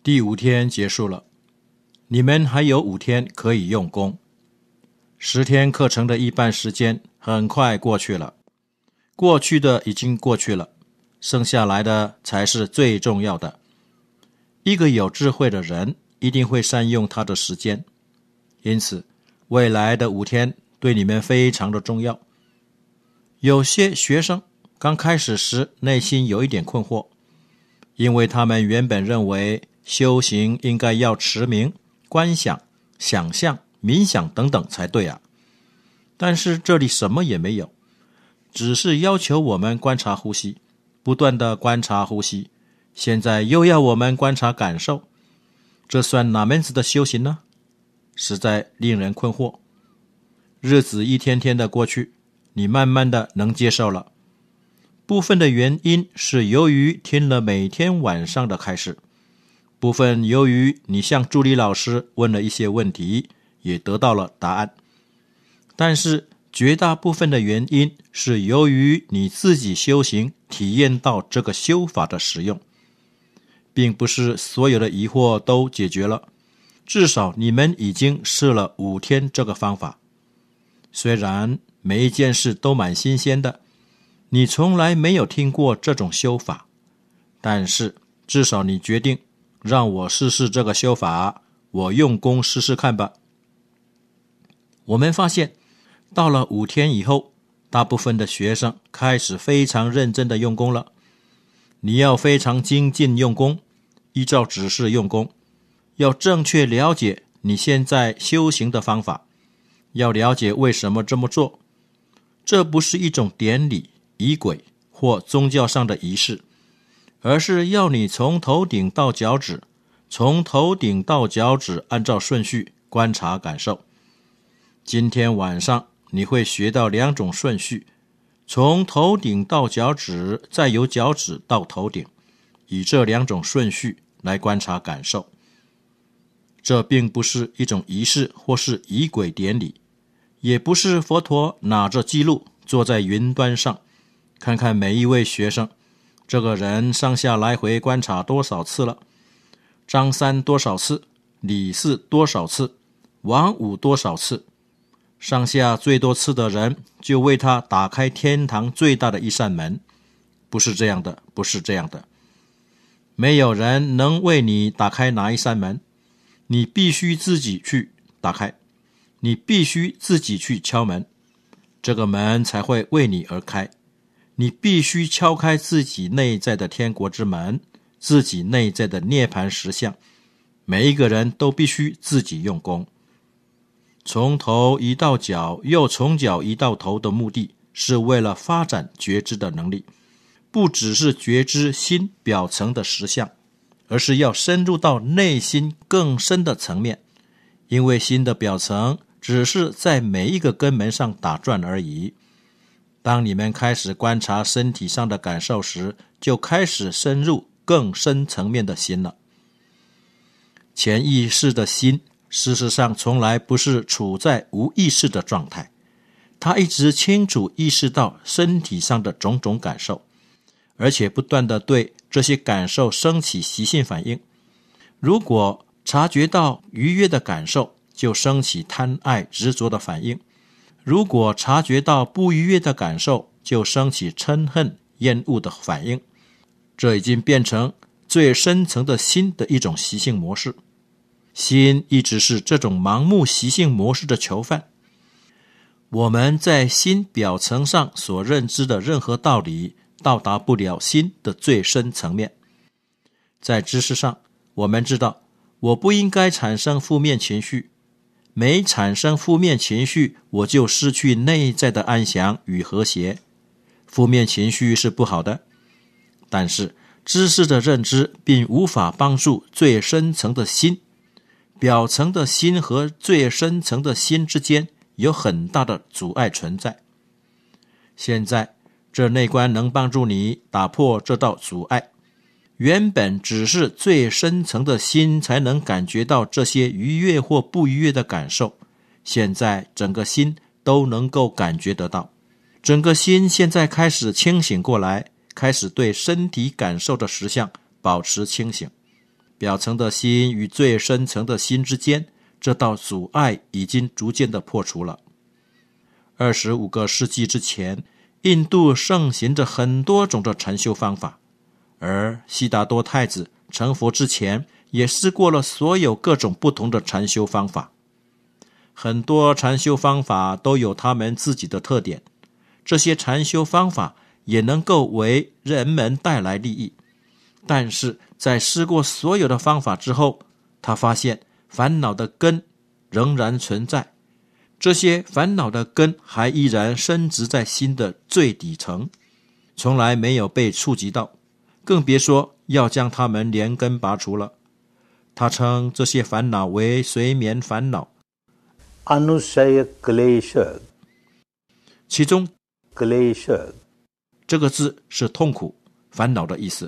第5天结束了，你们还有5天可以用功。10天课程的一半时间很快过去了，过去的已经过去了，剩下来的才是最重要的。一个有智慧的人一定会善用他的时间，因此未来的5天对你们非常的重要。有些学生刚开始时内心有一点困惑，因为他们原本认为修行应该要持名、观想、想象、冥想等等才对啊。但是这里什么也没有，只是要求我们观察呼吸，不断的观察呼吸，现在又要我们观察感受，这算哪门子的修行呢？实在令人困惑。日子一天天的过去，你慢慢的能接受了。部分的原因是由于听了每天晚上的开示，部分由于你向助理老师问了一些问题，也得到了答案。但是绝大部分的原因是由于你自己修行体验到这个修法的实用，并不是所有的疑惑都解决了，至少你们已经试了5天这个方法。虽然每一件事都蛮新鲜的，你从来没有听过这种修法，但是至少你决定让我试试这个修法，我用功试试看吧。我们发现到了5天以后，大部分的学生开始非常认真的用功了。你要非常精进用功，依照指示用功，要正确了解你现在修行的方法，要了解为什么这么做。这不是一种典礼、仪轨或宗教上的仪式，而是要你从头顶到脚趾，按照顺序观察感受。今天晚上你会学到2种顺序，从头顶到脚趾，再由脚趾到头顶，以这2种顺序来观察感受。这并不是一种仪式或是仪轨典礼，也不是佛陀拿着记录坐在云端上，看看每一位学生，这个人上下来回观察多少次了，张三多少次，李四多少次，王五多少次，上下最多次的人就为他打开天堂最大的一扇门。不是这样的，不是这样的。没有人能为你打开哪一扇门，你必须自己去打开，你必须自己去敲门，这个门才会为你而开。你必须敲开自己内在的天国之门，自己内在的涅槃实相。每一个人都必须自己用功。从头移到脚，又从脚移到头的目的，是为了发展觉知的能力，不只是觉知心表层的实相，而是要深入到内心更深的层面。因为心的表层只是在每一个根门上打转而已。当你们开始观察身体上的感受时，就开始深入更深层面的心了。潜意识的心事实上从来不是处在无意识的状态，他一直清楚意识到身体上的种种感受，而且不断地对这些感受升起习性反应。如果察觉到愉悦的感受，就升起贪爱执着的反应；如果察觉到不愉悦的感受，就升起嗔恨厌恶的反应。这已经变成最深层的心的一种习性模式。心一直是这种盲目习性模式的囚犯。我们在心表层上所认知的任何道理，到达不了心的最深层面。在知识上，我们知道我不应该产生负面情绪，每产生负面情绪，我就失去内在的安详与和谐。负面情绪是不好的，但是知识的认知并无法帮助最深层的心。表层的心和最深层的心之间有很大的阻碍存在。现在这内观能帮助你打破这道阻碍。原本只是最深层的心才能感觉到这些愉悦或不愉悦的感受，现在整个心都能够感觉得到。整个心现在开始清醒过来，开始对身体感受的实相保持清醒， 表层的心与最深层的心之间，这道阻碍已经逐渐的破除了。25个世纪之前，印度盛行着很多种的禅修方法，而悉达多太子成佛之前也试过了所有各种不同的禅修方法。很多禅修方法都有他们自己的特点，这些禅修方法也能够为人们带来利益。但是在试过所有的方法之后，他发现烦恼的根仍然存在，这些烦恼的根还依然深植在心的最底层，从来没有被触及到，更别说要将它们连根拔除了。他称这些烦恼为睡眠烦恼。 Anusaya Klesha， 其中 Klesha 这个字是痛苦、烦恼的意思。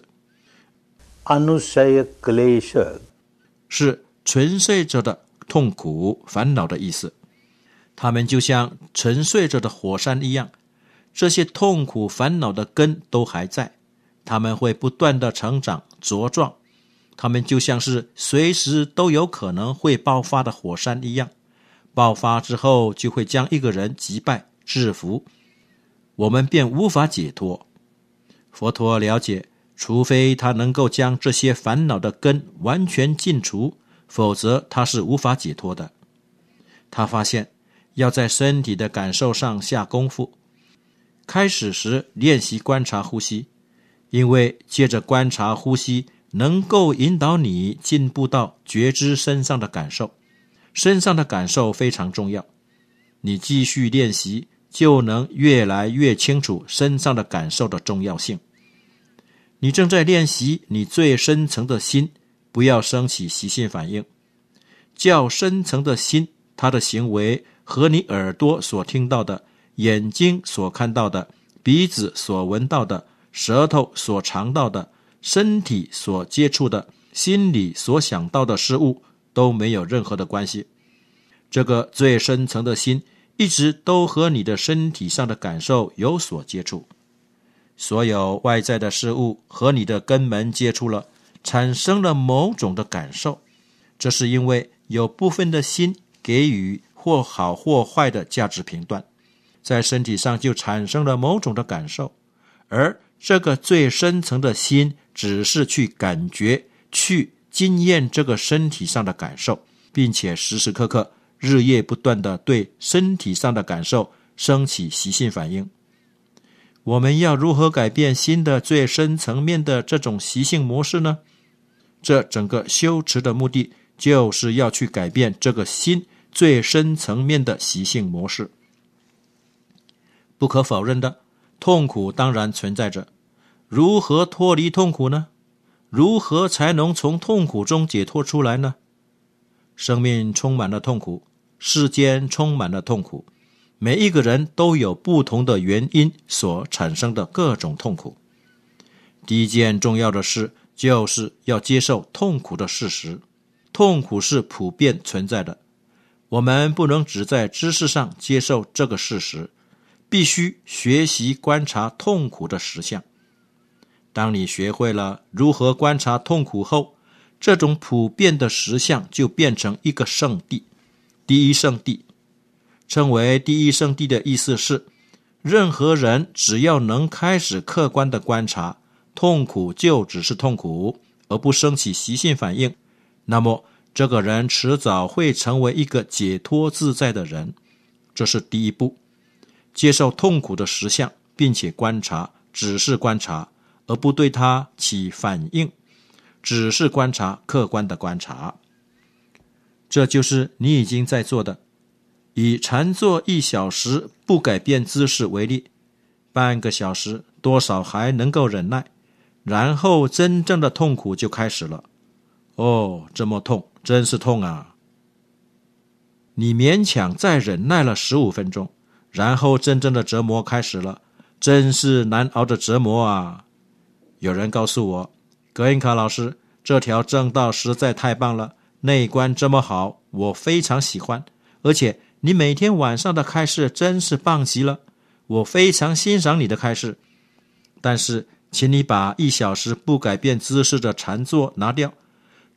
Anusaya Klesha 是沉睡着的痛苦、烦恼的意思。它们就像沉睡着的火山一样，这些痛苦、烦恼的根都还在，它们会不断的成长、茁壮。它们就像是随时都有可能会爆发的火山一样，爆发之后就会将一个人击败、制服，我们便无法解脱。佛陀了解，除非他能够将这些烦恼的根完全尽除，否则他是无法解脱的。他发现要在身体的感受上下功夫。开始时练习观察呼吸，因为借着观察呼吸能够引导你进步到觉知身上的感受。身上的感受非常重要，你继续练习就能越来越清楚身上的感受的重要性。你正在练习你最深层的心，不要升起习性反应。较深层的心，它的行为和你耳朵所听到的、眼睛所看到的、鼻子所闻到的、舌头所尝到的、身体所接触的、心里所想到的事物都没有任何的关系。这个最深层的心一直都和你的身体上的感受有所接触。所有外在的事物和你的根门接触了，产生了某种的感受，这是因为有部分的心给予或好或坏的价值评断，在身体上就产生了某种的感受。而这个最深层的心只是去感觉、去经验这个身体上的感受，并且时时刻刻日夜不断地对身体上的感受升起习性反应。我们要如何改变心的最深层面的这种习性模式呢？这整个修持的目的就是要去改变这个心最深层面的习性模式。不可否认的，痛苦当然存在着。如何脱离痛苦呢？如何才能从痛苦中解脱出来呢？生命充满了痛苦，世间充满了痛苦，每一个人都有不同的原因所产生的各种痛苦。第一件重要的事就是要接受痛苦的事实。痛苦是普遍存在的，我们不能只在知识上接受这个事实，必须学习观察痛苦的实相。当你学会了如何观察痛苦后，这种普遍的实相就变成一个圣地，第一圣地。称为第一圣地的意思是，任何人只要能开始客观的观察，痛苦就只是痛苦，而不升起习性反应，那么这个人迟早会成为一个解脱自在的人。这是第一步，接受痛苦的实相，并且观察，只是观察，而不对它起反应，只是观察，客观的观察。这就是你已经在做的。以禅坐1小时不改变姿势为例，半个小时多少还能够忍耐，然后真正的痛苦就开始了。哦，这么痛，真是痛啊！你勉强再忍耐了15分钟，然后真正的折磨开始了，真是难熬的折磨啊！有人告诉我，格印卡老师，这条正道实在太棒了，内观这么好，我非常喜欢，而且你每天晚上的开示真是棒极了，我非常欣赏你的开示。但是请你把1小时不改变姿势的禅坐拿掉，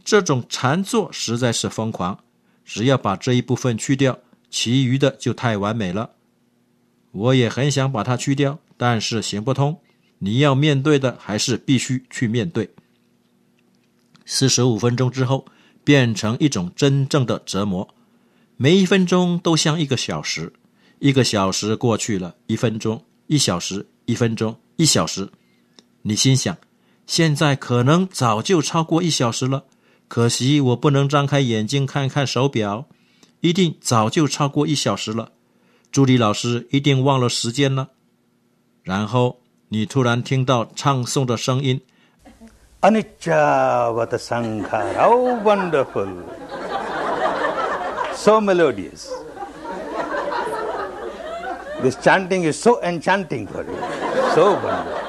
这种禅坐实在是疯狂，只要把这一部分去掉，其余的就太完美了。我也很想把它去掉，但是行不通。你要面对的还是必须去面对。45分钟之后，变成一种真正的折磨，每一分钟都像1个小时，1个小时过去了，1分钟，1小时，1分钟，1小时。你心想，现在可能早就超过1小时了，可惜我不能张开眼睛看看手表，一定早就超过1小时了。助理老师一定忘了时间了。然后你突然听到唱诵的声音， Anicca vata sankhara, how wonderful! So melodious. This chanting is so enchanting for you, so wonderful.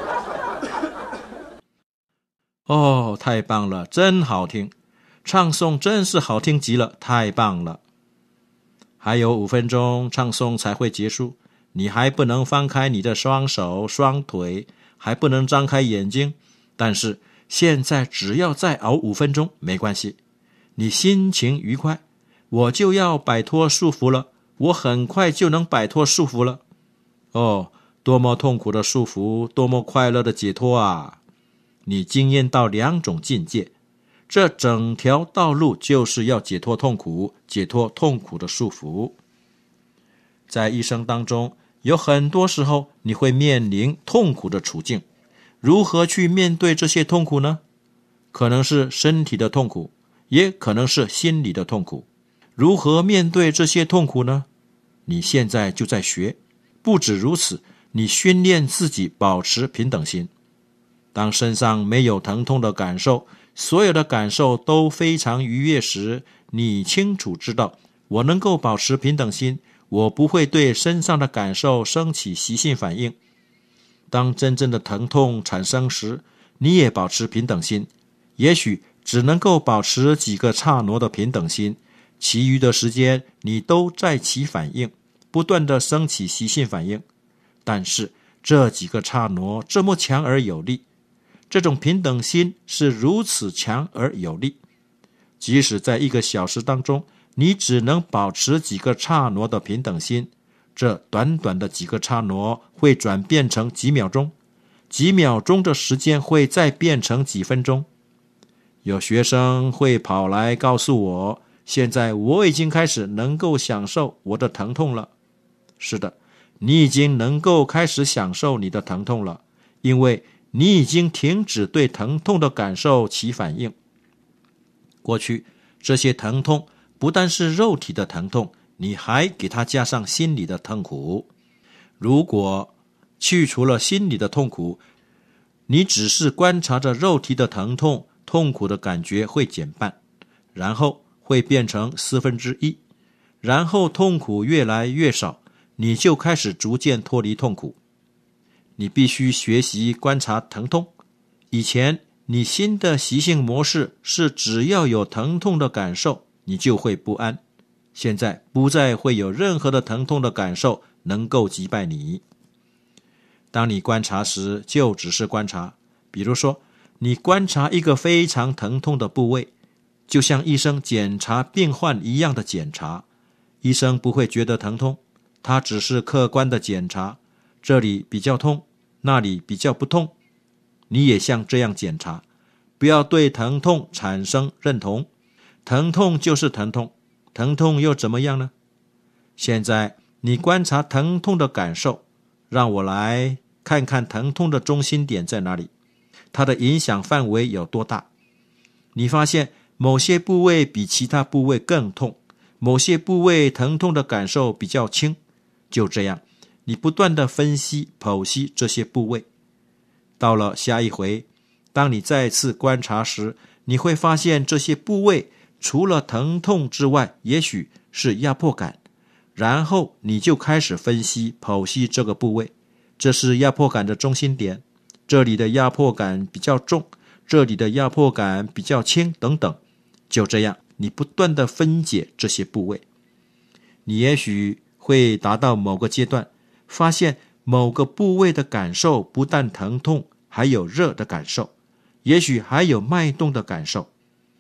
哦，太棒了，真好听，唱诵真是好听极了，太棒了。还有5分钟唱诵才会结束，你还不能翻开你的双手双腿，还不能张开眼睛，但是现在只要再熬5分钟没关系，你心情愉快，我就要摆脱束缚了，我很快就能摆脱束缚了。哦，多么痛苦的束缚，多么快乐的解脱啊！你经验到2种境界，这整条道路就是要解脱痛苦，解脱痛苦的束缚。在一生当中，有很多时候你会面临痛苦的处境，如何去面对这些痛苦呢？可能是身体的痛苦，也可能是心理的痛苦。如何面对这些痛苦呢？你现在就在学。不止如此，你训练自己保持平等心。当身上没有疼痛的感受，所有的感受都非常愉悦时，你清楚知道，我能够保持平等心，我不会对身上的感受升起习性反应。当真正的疼痛产生时，你也保持平等心，也许只能够保持几个刹那的平等心，其余的时间你都在起反应，不断的升起习性反应。但是这几个刹那这么强而有力，这种平等心是如此强而有力，即使在1个小时当中，你只能保持几个刹那的平等心，这短短的几个刹那会转变成几秒钟，几秒钟的时间会再变成几分钟。有学生会跑来告诉我，现在我已经开始能够享受我的疼痛了。是的，你已经能够开始享受你的疼痛了，因为你已经停止对疼痛的感受起反应。过去这些疼痛不但是肉体的疼痛，你还给它加上心理的痛苦。如果去除了心理的痛苦，你只是观察着肉体的疼痛，痛苦的感觉会减半，然后会变成1/4，然后痛苦越来越少，你就开始逐渐脱离痛苦。你必须学习观察疼痛。以前你新的习性模式是只要有疼痛的感受，你就会不安。现在不再会有任何的疼痛的感受能够击败你。当你观察时，就只是观察。比如说，你观察一个非常疼痛的部位，就像医生检查病患一样的检查。医生不会觉得疼痛，他只是客观的检查，这里比较痛，那里比较不痛。你也像这样检查，不要对疼痛产生认同。疼痛就是疼痛，疼痛又怎么样呢？现在你观察疼痛的感受，让我来看看疼痛的中心点在哪里，它的影响范围有多大。你发现某些部位比其他部位更痛，某些部位疼痛的感受比较轻。就这样，你不断的分析剖析这些部位。到了下一回，当你再次观察时，你会发现这些部位除了疼痛之外，也许是压迫感。然后你就开始分析剖析这个部位，这是压迫感的中心点，这里的压迫感比较重，这里的压迫感比较轻等等。就这样，你不断的分解这些部位。你也许会达到某个阶段，发现某个部位的感受不但疼痛，还有热的感受，也许还有脉动的感受。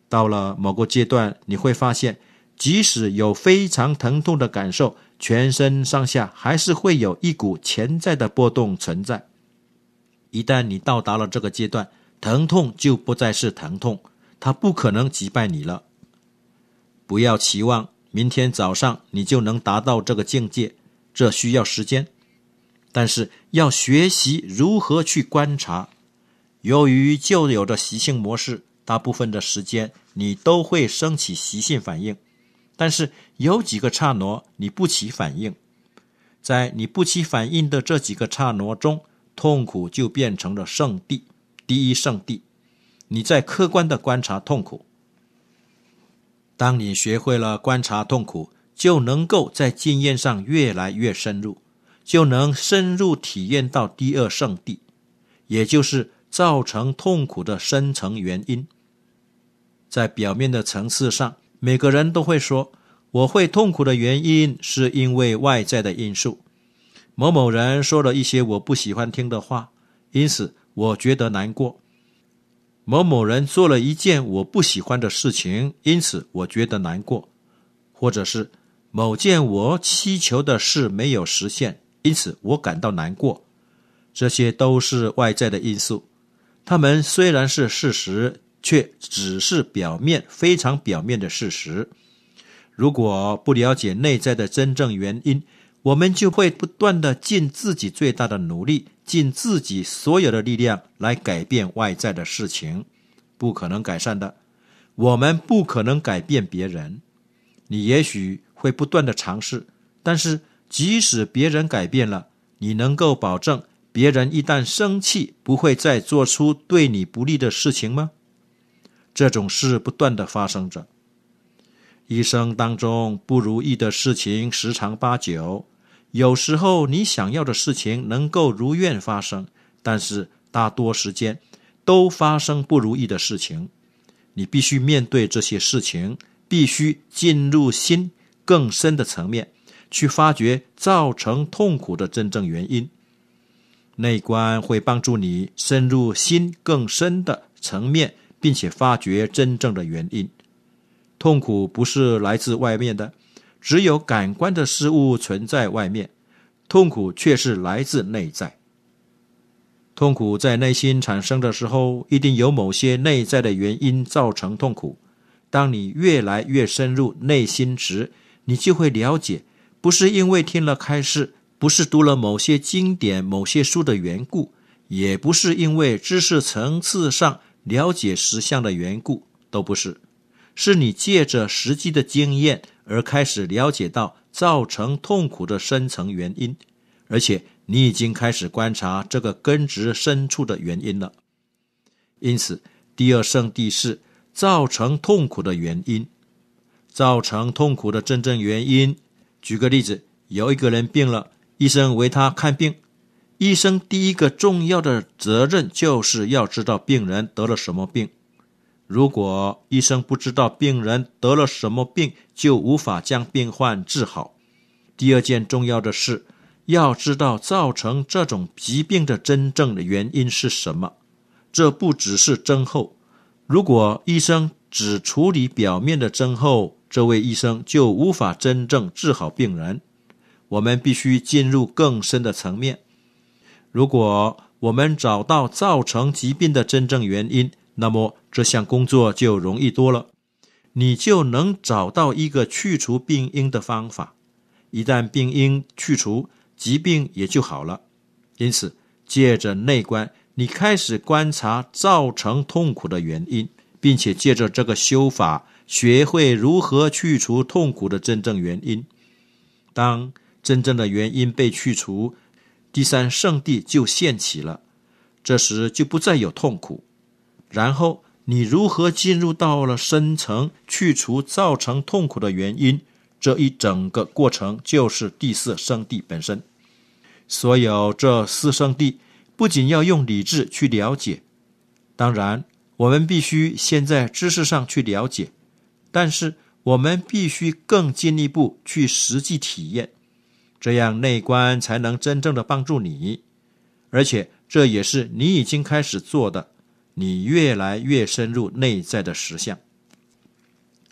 到了某个阶段，你会发现，即使有非常疼痛的感受，全身上下还是会有一股潜在的波动存在。一旦你到达了这个阶段，疼痛就不再是疼痛，它不可能击败你了。不要期望明天早上你就能达到这个境界，这需要时间。但是要学习如何去观察。由于旧有的习性模式，大部分的时间你都会升起习性反应，但是有几个刹那你不起反应。在你不起反应的这几个刹那中，痛苦就变成了圣地，第一圣地。你在客观地观察痛苦。当你学会了观察痛苦，就能够在经验上越来越深入，就能深入体验到第二圣地，也就是造成痛苦的深层原因。在表面的层次上，每个人都会说，我会痛苦的原因是因为外在的因素。某某人说了一些我不喜欢听的话，因此我觉得难过。某某人做了一件我不喜欢的事情，因此我觉得难过。或者是某件我祈求的事没有实现，因此我感到难过。这些都是外在的因素，它们虽然是事实，却只是表面，非常表面的事实。如果不了解内在的真正原因，我们就会不断地尽自己最大的努力，尽自己所有的力量来改变外在的事情，不可能改善的。我们不可能改变别人。你也许会不断地尝试，但是即使别人改变了，你能够保证别人一旦生气不会再做出对你不利的事情吗？这种事不断地发生着。一生当中不如意的事情十常八九，有时候你想要的事情能够如愿发生，但是大多时间都发生不如意的事情。你必须面对这些事情，必须进入心更深的层面，去发掘造成痛苦的真正原因。内观会帮助你深入心更深的层面，并且发掘真正的原因。痛苦不是来自外面的，只有感官的事物存在外面，痛苦却是来自内在。痛苦在内心产生的时候，一定有某些内在的原因造成痛苦。当你越来越深入内心时，你就会了解，不是因为听了开示，不是读了某些经典、某些书的缘故，也不是因为知识层次上了解实相的缘故，都不是。是你借着实际的经验而开始了解到造成痛苦的深层原因，而且你已经开始观察这个根植深处的原因了。因此，第二圣地是造成痛苦的原因。造成痛苦的真正原因，举个例子，有一个人病了，医生为他看病。医生第一个重要的责任就是要知道病人得了什么病。如果医生不知道病人得了什么病，就无法将病患治好。第二件重要的事，要知道造成这种疾病的真正的原因是什么。这不只是症候。如果医生只处理表面的症候，这位医生就无法真正治好病人。我们必须进入更深的层面。如果我们找到造成疾病的真正原因，那么这项工作就容易多了，你就能找到一个去除病因的方法。一旦病因去除，疾病也就好了。因此，借着内观，你开始观察造成痛苦的原因，并且借着这个修法，学会如何去除痛苦的真正原因。当真正的原因被去除，第三圣地就现起了，这时就不再有痛苦。然后你如何进入到了深层，去除造成痛苦的原因，这一整个过程就是第四圣地本身。所有这四圣地不仅要用理智去了解，当然我们必须先在知识上去了解，但是我们必须更进一步去实际体验，这样内观才能真正的帮助你。而且这也是你已经开始做的，你越来越深入内在的实相。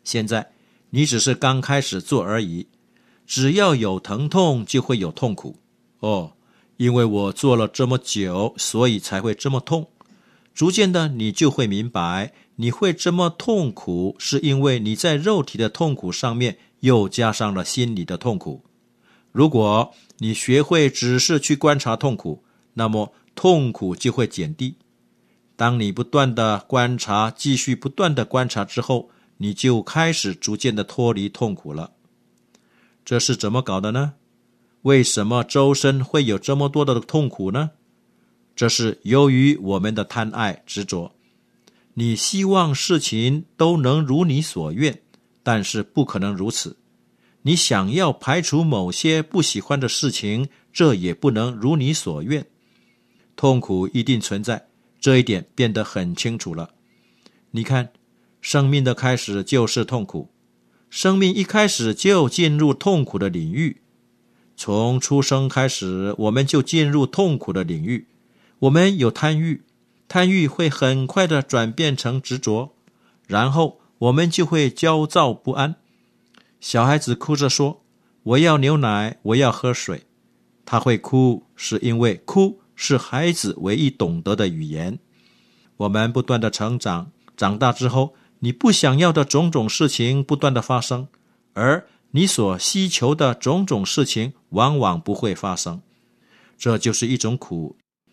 现在你只是刚开始做而已，只要有疼痛就会有痛苦。哦，因为我做了这么久，所以才会这么痛。逐渐的你就会明白，你会这么痛苦，是因为你在肉体的痛苦上面又加上了心理的痛苦。如果你学会只是去观察痛苦，那么痛苦就会减低。当你不断的观察，继续不断的观察之后，你就开始逐渐的脱离痛苦了。这是怎么搞的呢？为什么周身会有这么多的痛苦呢？这是由于我们的贪爱执着。你希望事情都能如你所愿，但是不可能如此。你想要排除某些不喜欢的事情，这也不能如你所愿。痛苦一定存在，这一点变得很清楚了。你看，生命的开始就是痛苦，生命一开始就进入痛苦的领域。从出生开始，我们就进入痛苦的领域。我们有贪欲，贪欲会很快的转变成执着，然后我们就会焦躁不安。小孩子哭着说，我要牛奶，我要喝水。他会哭，是因为哭是孩子唯一懂得的语言。我们不断的成长，长大之后，你不想要的种种事情不断的发生，而你所希求的种种事情往往不会发生。这就是一种苦。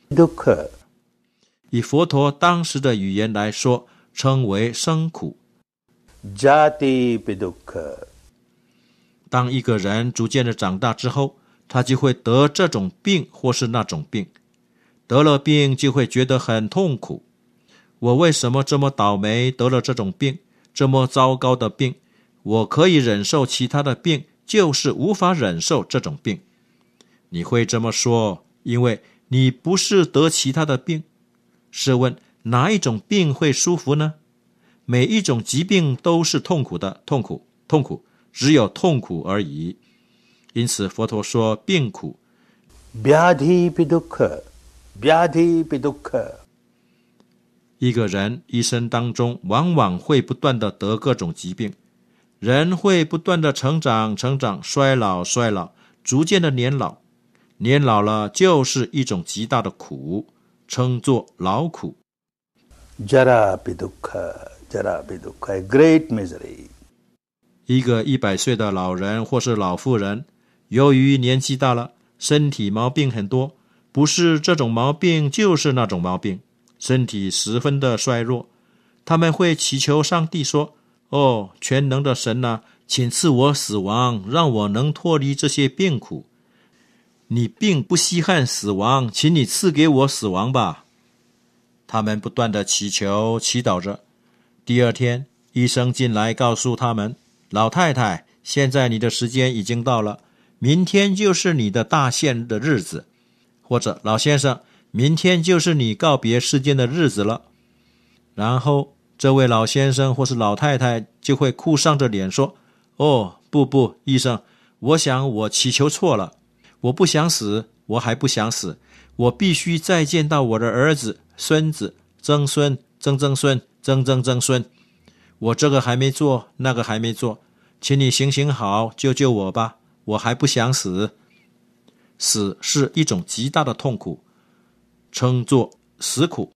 以佛陀当时的语言来说，称为生苦。当一个人逐渐的长大之后，他就会得这种病或是那种病。得了病就会觉得很痛苦。我为什么这么倒霉，得了这种病，这么糟糕的病？我可以忍受其他的病，就是无法忍受这种病。你会这么说，因为你不是得其他的病。试问哪一种病会舒服呢？每一种疾病都是痛苦的，痛苦，只有痛苦而已。因此佛陀说病苦。一个人一生当中往往会不断的得各种疾病，人会不断的成长，衰老，逐渐的年老。年老了就是一种极大的苦，称作劳苦。 great misery. 一个100岁的老人或是老妇人，由于年纪大了，身体毛病很多，不是这种毛病就是那种毛病，身体十分的衰弱。他们会祈求上帝说，哦，全能的神啊，请赐我死亡，让我能脱离这些病苦。你并不稀罕死亡，请你赐给我死亡吧。他们不断的祈求，祈祷着。第二天，医生进来告诉他们，老太太，现在你的时间已经到了，明天就是你的大限的日子。或者，老先生，明天就是你告别世间的日子了。然后这位老先生或是老太太就会哭丧着脸说，哦，不，医生，我想我祈求错了，我不想死，我还不想死，我必须再见到我的儿子、孙子、曾孙、曾曾孙、曾曾曾孙。我这个还没做，那个还没做，请你行好，救救我吧，我还不想死。死是一种极大的痛苦，称作死苦。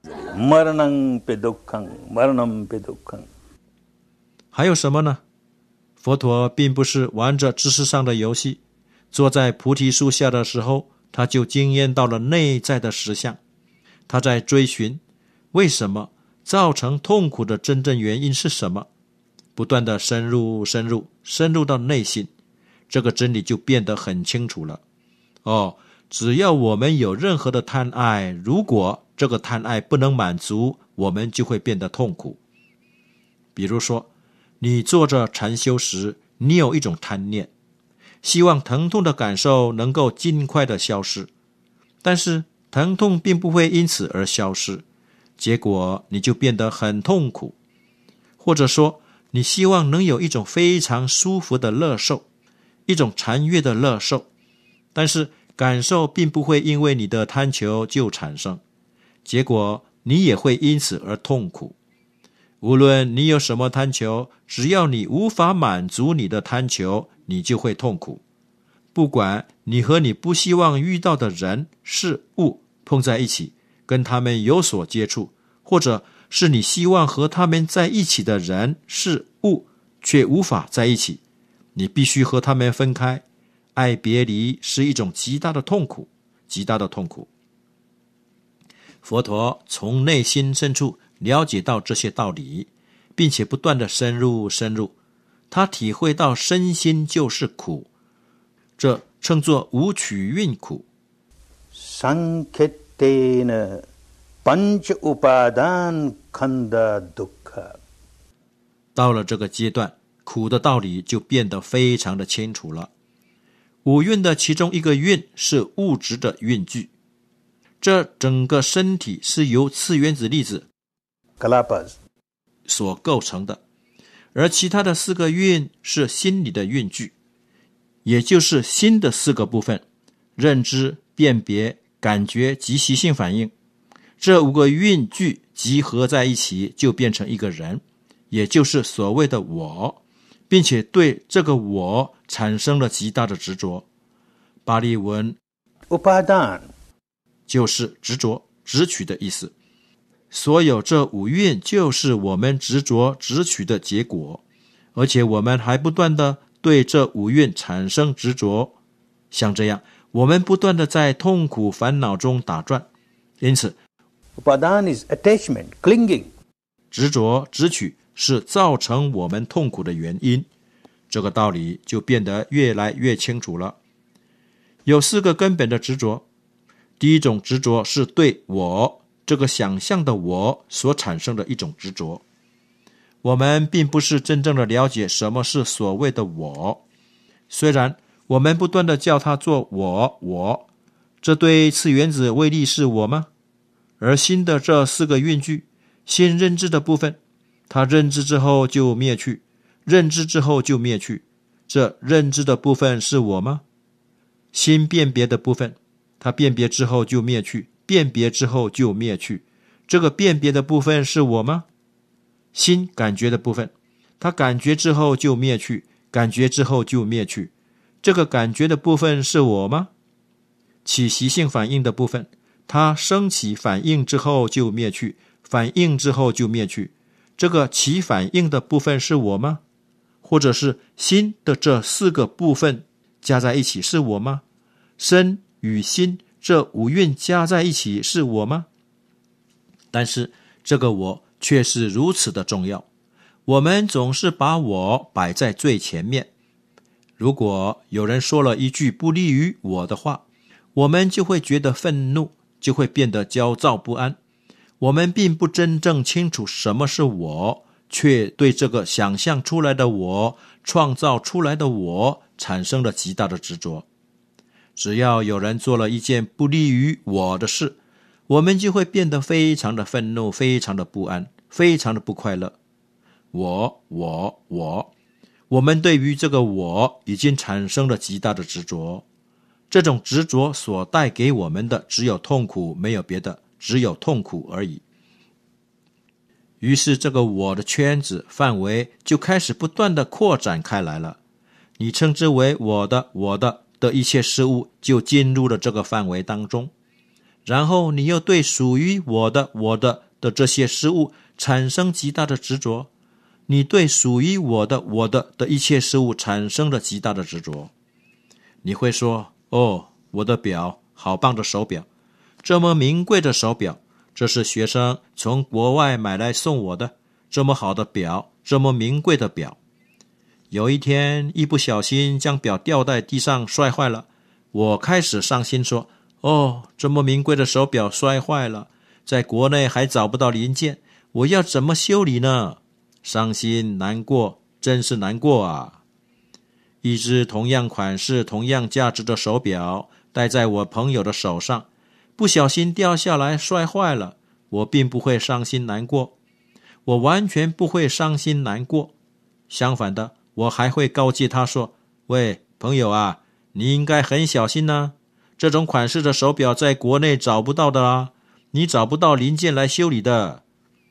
还有什么呢？佛陀并不是玩着知识上的游戏，坐在菩提树下的时候，他就经验到了内在的实相。他在追寻为什么造成痛苦的真正原因是什么，不断的深入到内心，这个真理就变得很清楚了。只要我们有任何的贪爱，如果这个贪爱不能满足，我们就会变得痛苦。比如说，你坐着禅修时，你有一种贪念，希望疼痛的感受能够尽快的消失，但是疼痛并不会因此而消失，结果你就变得很痛苦。或者说，你希望能有一种非常舒服的乐受，一种禅悦的乐受，但是感受并不会因为你的贪求就产生，结果你也会因此而痛苦。 无论你有什么贪求，只要你无法满足你的贪求，你就会痛苦。不管你和你不希望遇到的人事物碰在一起，跟他们有所接触，或者是你希望和他们在一起的人事物却无法在一起，你必须和他们分开。爱别离是一种极大的痛苦，极大的痛苦。佛陀从内心深处了解到这些道理，并且不断的深入，他体会到身心就是苦，这称作五取蕴苦。 Sankhetena pancha upadan khanda dukkha。 到了这个阶段，苦的道理就变得非常的清楚了。五蕴的其中一个蕴是物质的蕴具，这整个身体是由次原子粒子所构成的，而其他的4个蕴是心理的蕴具，也就是心的4个部分：认知、辨别、感觉及习性反应。这5个蕴具集合在一起，就变成一个人，也就是所谓的我，并且对这个我产生了极大的执着。巴利文 Upadan 就是执着、执取的意思。所有这5蕴就是我们执着、执取的结果，而且我们还不断的对这5蕴产生执着。像这样，我们不断的在痛苦烦恼中打转。因此 Upadan is attachment, clinging。 执着、执取是造成我们痛苦的原因。这个道理就变得越来越清楚了。有4个根本的执着。第一种执着是对我这个想象的我所产生的一种执着。我们并不是真正的了解什么是所谓的我，虽然我们不断的叫它做我，这对次原子为例是我吗？而心的这4个蕴具，心认知的部分，它认知之后就灭去，认知之后就灭去，这认知的部分是我吗？心辨别的部分，它辨别之后就灭去，辨别之后就灭去，这个辨别的部分是我吗？心感觉的部分，它感觉之后就灭去，感觉之后就灭去，这个感觉的部分是我吗？起习性反应的部分，它升起反应之后就灭去，反应之后就灭去，这个起反应的部分是我吗？或者是心的这4个部分加在一起是我吗？身与心这5蕴加在一起是我吗？但是这个我却是如此的重要，我们总是把我摆在最前面。如果有人说了一句不利于我的话，我们就会觉得愤怒，就会变得焦躁不安。我们并不真正清楚什么是我，却对这个想象出来的我、创造出来的我产生了极大的执着。只要有人做了一件不利于我的事，我们就会变得非常的愤怒，非常的不安，非常的不快乐。我们对于这个我已经产生了极大的执着。这种执着所带给我们的只有痛苦，没有别的，只有痛苦而已。于是这个我的圈子范围就开始不断的扩展开来了。你称之为我的一切事物就进入了这个范围当中，然后你又对属于我的这些事物产生极大的执着，你对属于我的一切事物产生了极大的执着。你会说，我的表，好棒的手表，这么名贵的手表，这是学生从国外买来送我的，这么好的表，这么名贵的表。有一天一不小心将表掉在地上摔坏了，我开始伤心说，这么名贵的手表摔坏了，在国内还找不到零件，我要怎么修理呢？伤心难过，真是难过啊。一只同样款式、同样价值的手表戴在我朋友的手上，不小心掉下来摔坏了，我并不会伤心难过，我完全不会伤心难过。相反的，我还会告诫他说，喂，朋友啊，你应该很小心啊，这种款式的手表在国内找不到的啊，你找不到零件来修理的。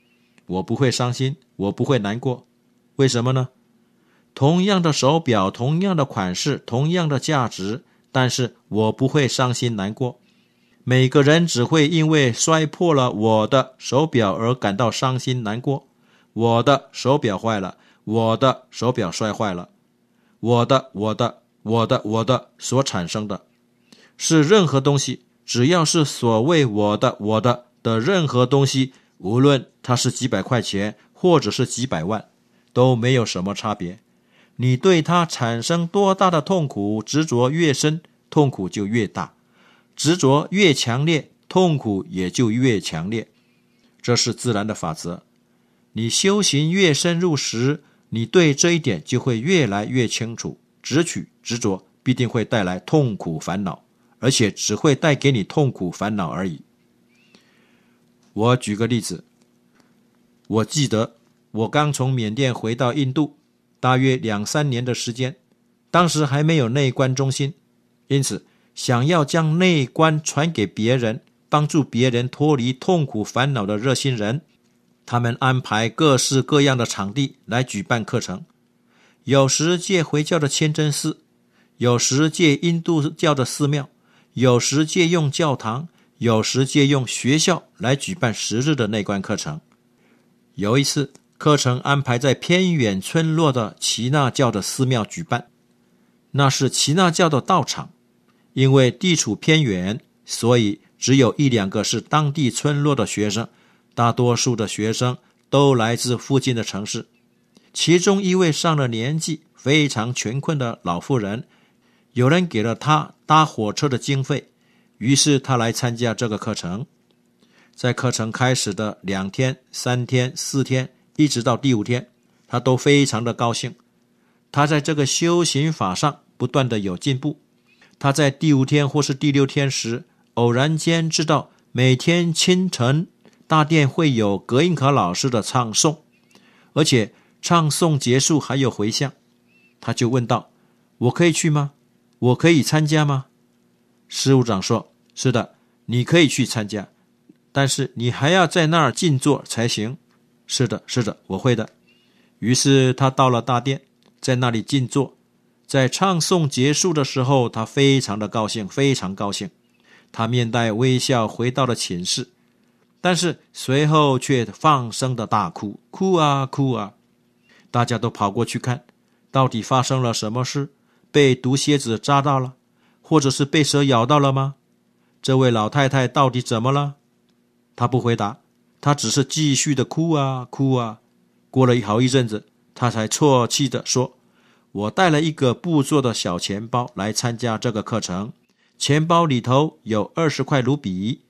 我不会伤心，我不会难过。为什么呢？同样的手表，同样的款式，同样的价值，但是我不会伤心难过。每个人只会因为摔破了我的手表而感到伤心难过。我的手表坏了，我的手表摔坏了，我的所产生的是任何东西，只要是所谓我的任何东西，无论它是几百块钱或者是几百万，都没有什么差别。你对它产生多大的痛苦，执着越深，痛苦就越大，执着越强烈，痛苦也就越强烈。这是自然的法则。你修行越深入时，你对这一点就会越来越清楚。执取执着必定会带来痛苦烦恼，而且只会带给你痛苦烦恼而已。我举个例子，我记得我刚从缅甸回到印度，大约2-3年的时间，当时还没有内观中心，因此想要将内观传给别人，帮助别人脱离痛苦烦恼的热心人，他们安排各式各样的场地来举办课程，有时借回教的清真寺，有时借印度教的寺庙，有时借用教堂，有时借用学校来举办10日的内观课程。有一次课程安排在偏远村落的耆那教的寺庙举办，那是耆那教的道场，因为地处偏远，所以只有1-2个是当地村落的学生，大多数的学生都来自附近的城市。其中一位上了年纪非常穷困的老妇人，有人给了她搭火车的经费，于是她来参加这个课程。在课程开始的2天、3天、4天，一直到第5天，她都非常的高兴。她在这个修行法上不断的有进步。她在第5天或是第6天时，偶然间知道每天清晨大殿会有格印卡老师的唱诵，而且唱诵结束还有回向。他就问道，我可以去吗？我可以参加吗？事务长说，是的，你可以去参加，但是你还要在那儿静坐才行。是的，我会的。于是他到了大殿，在那里静坐。在唱诵结束的时候，他非常的高兴，非常高兴。他面带微笑回到了寝室，但是随后却放声的大哭，哭啊哭啊。大家都跑过去看，到底发生了什么事？被毒蝎子扎到了，或者是被蛇咬到了吗？这位老太太到底怎么了？她不回答，她只是继续的哭啊哭啊。过了好一阵子，她才啜泣的说，我带了一个布做的小钱包来参加这个课程，钱包里头有20块卢比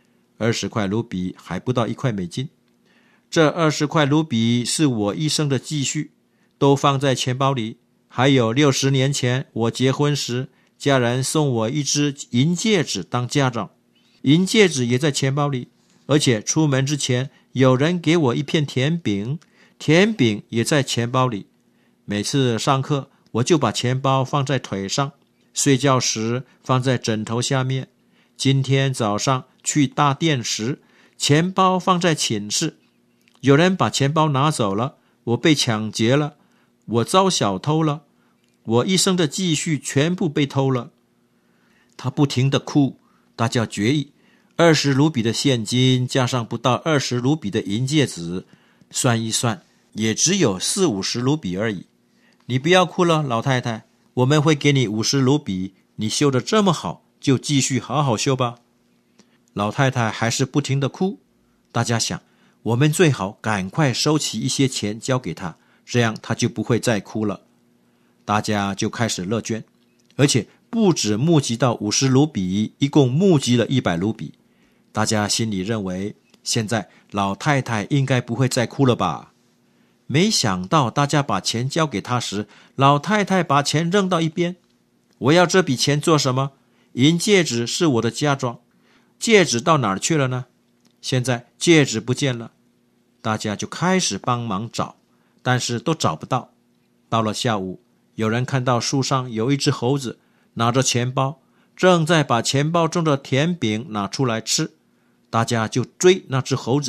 ，20块卢比还不到1块美金。这20块卢比是我一生的积蓄，都放在钱包里。还有60年前我结婚时，家人送我一只银戒指当嫁妆，银戒指也在钱包里。而且出门之前有人给我一片甜饼，甜饼也在钱包里。每次上课我就把钱包放在腿上，睡觉时放在枕头下面。今天早上去大殿时，钱包放在寝室，有人把钱包拿走了，我被抢劫了，我遭小偷了，我一生的积蓄全部被偷了。他不停地哭，大叫决议，20卢比的现金加上不到20卢比的银戒指，算一算也只有40-50卢比而已。你不要哭了，老太太，我们会给你50卢比，你修得这么好，就继续好好修吧。老太太还是不停地哭。大家想，我们最好赶快收起一些钱交给她，这样她就不会再哭了。大家就开始乐捐，而且不止募集到50卢比，一共募集了100卢比。大家心里认为，现在老太太应该不会再哭了吧？没想到大家把钱交给她时，老太太把钱扔到一边。我要这笔钱做什么？银戒指是我的嫁妆，戒指到哪儿去了呢？现在戒指不见了。大家就开始帮忙找，但是都找不到。到了下午，有人看到树上有一只猴子拿着钱包，正在把钱包中的甜饼拿出来吃。大家就追那只猴子，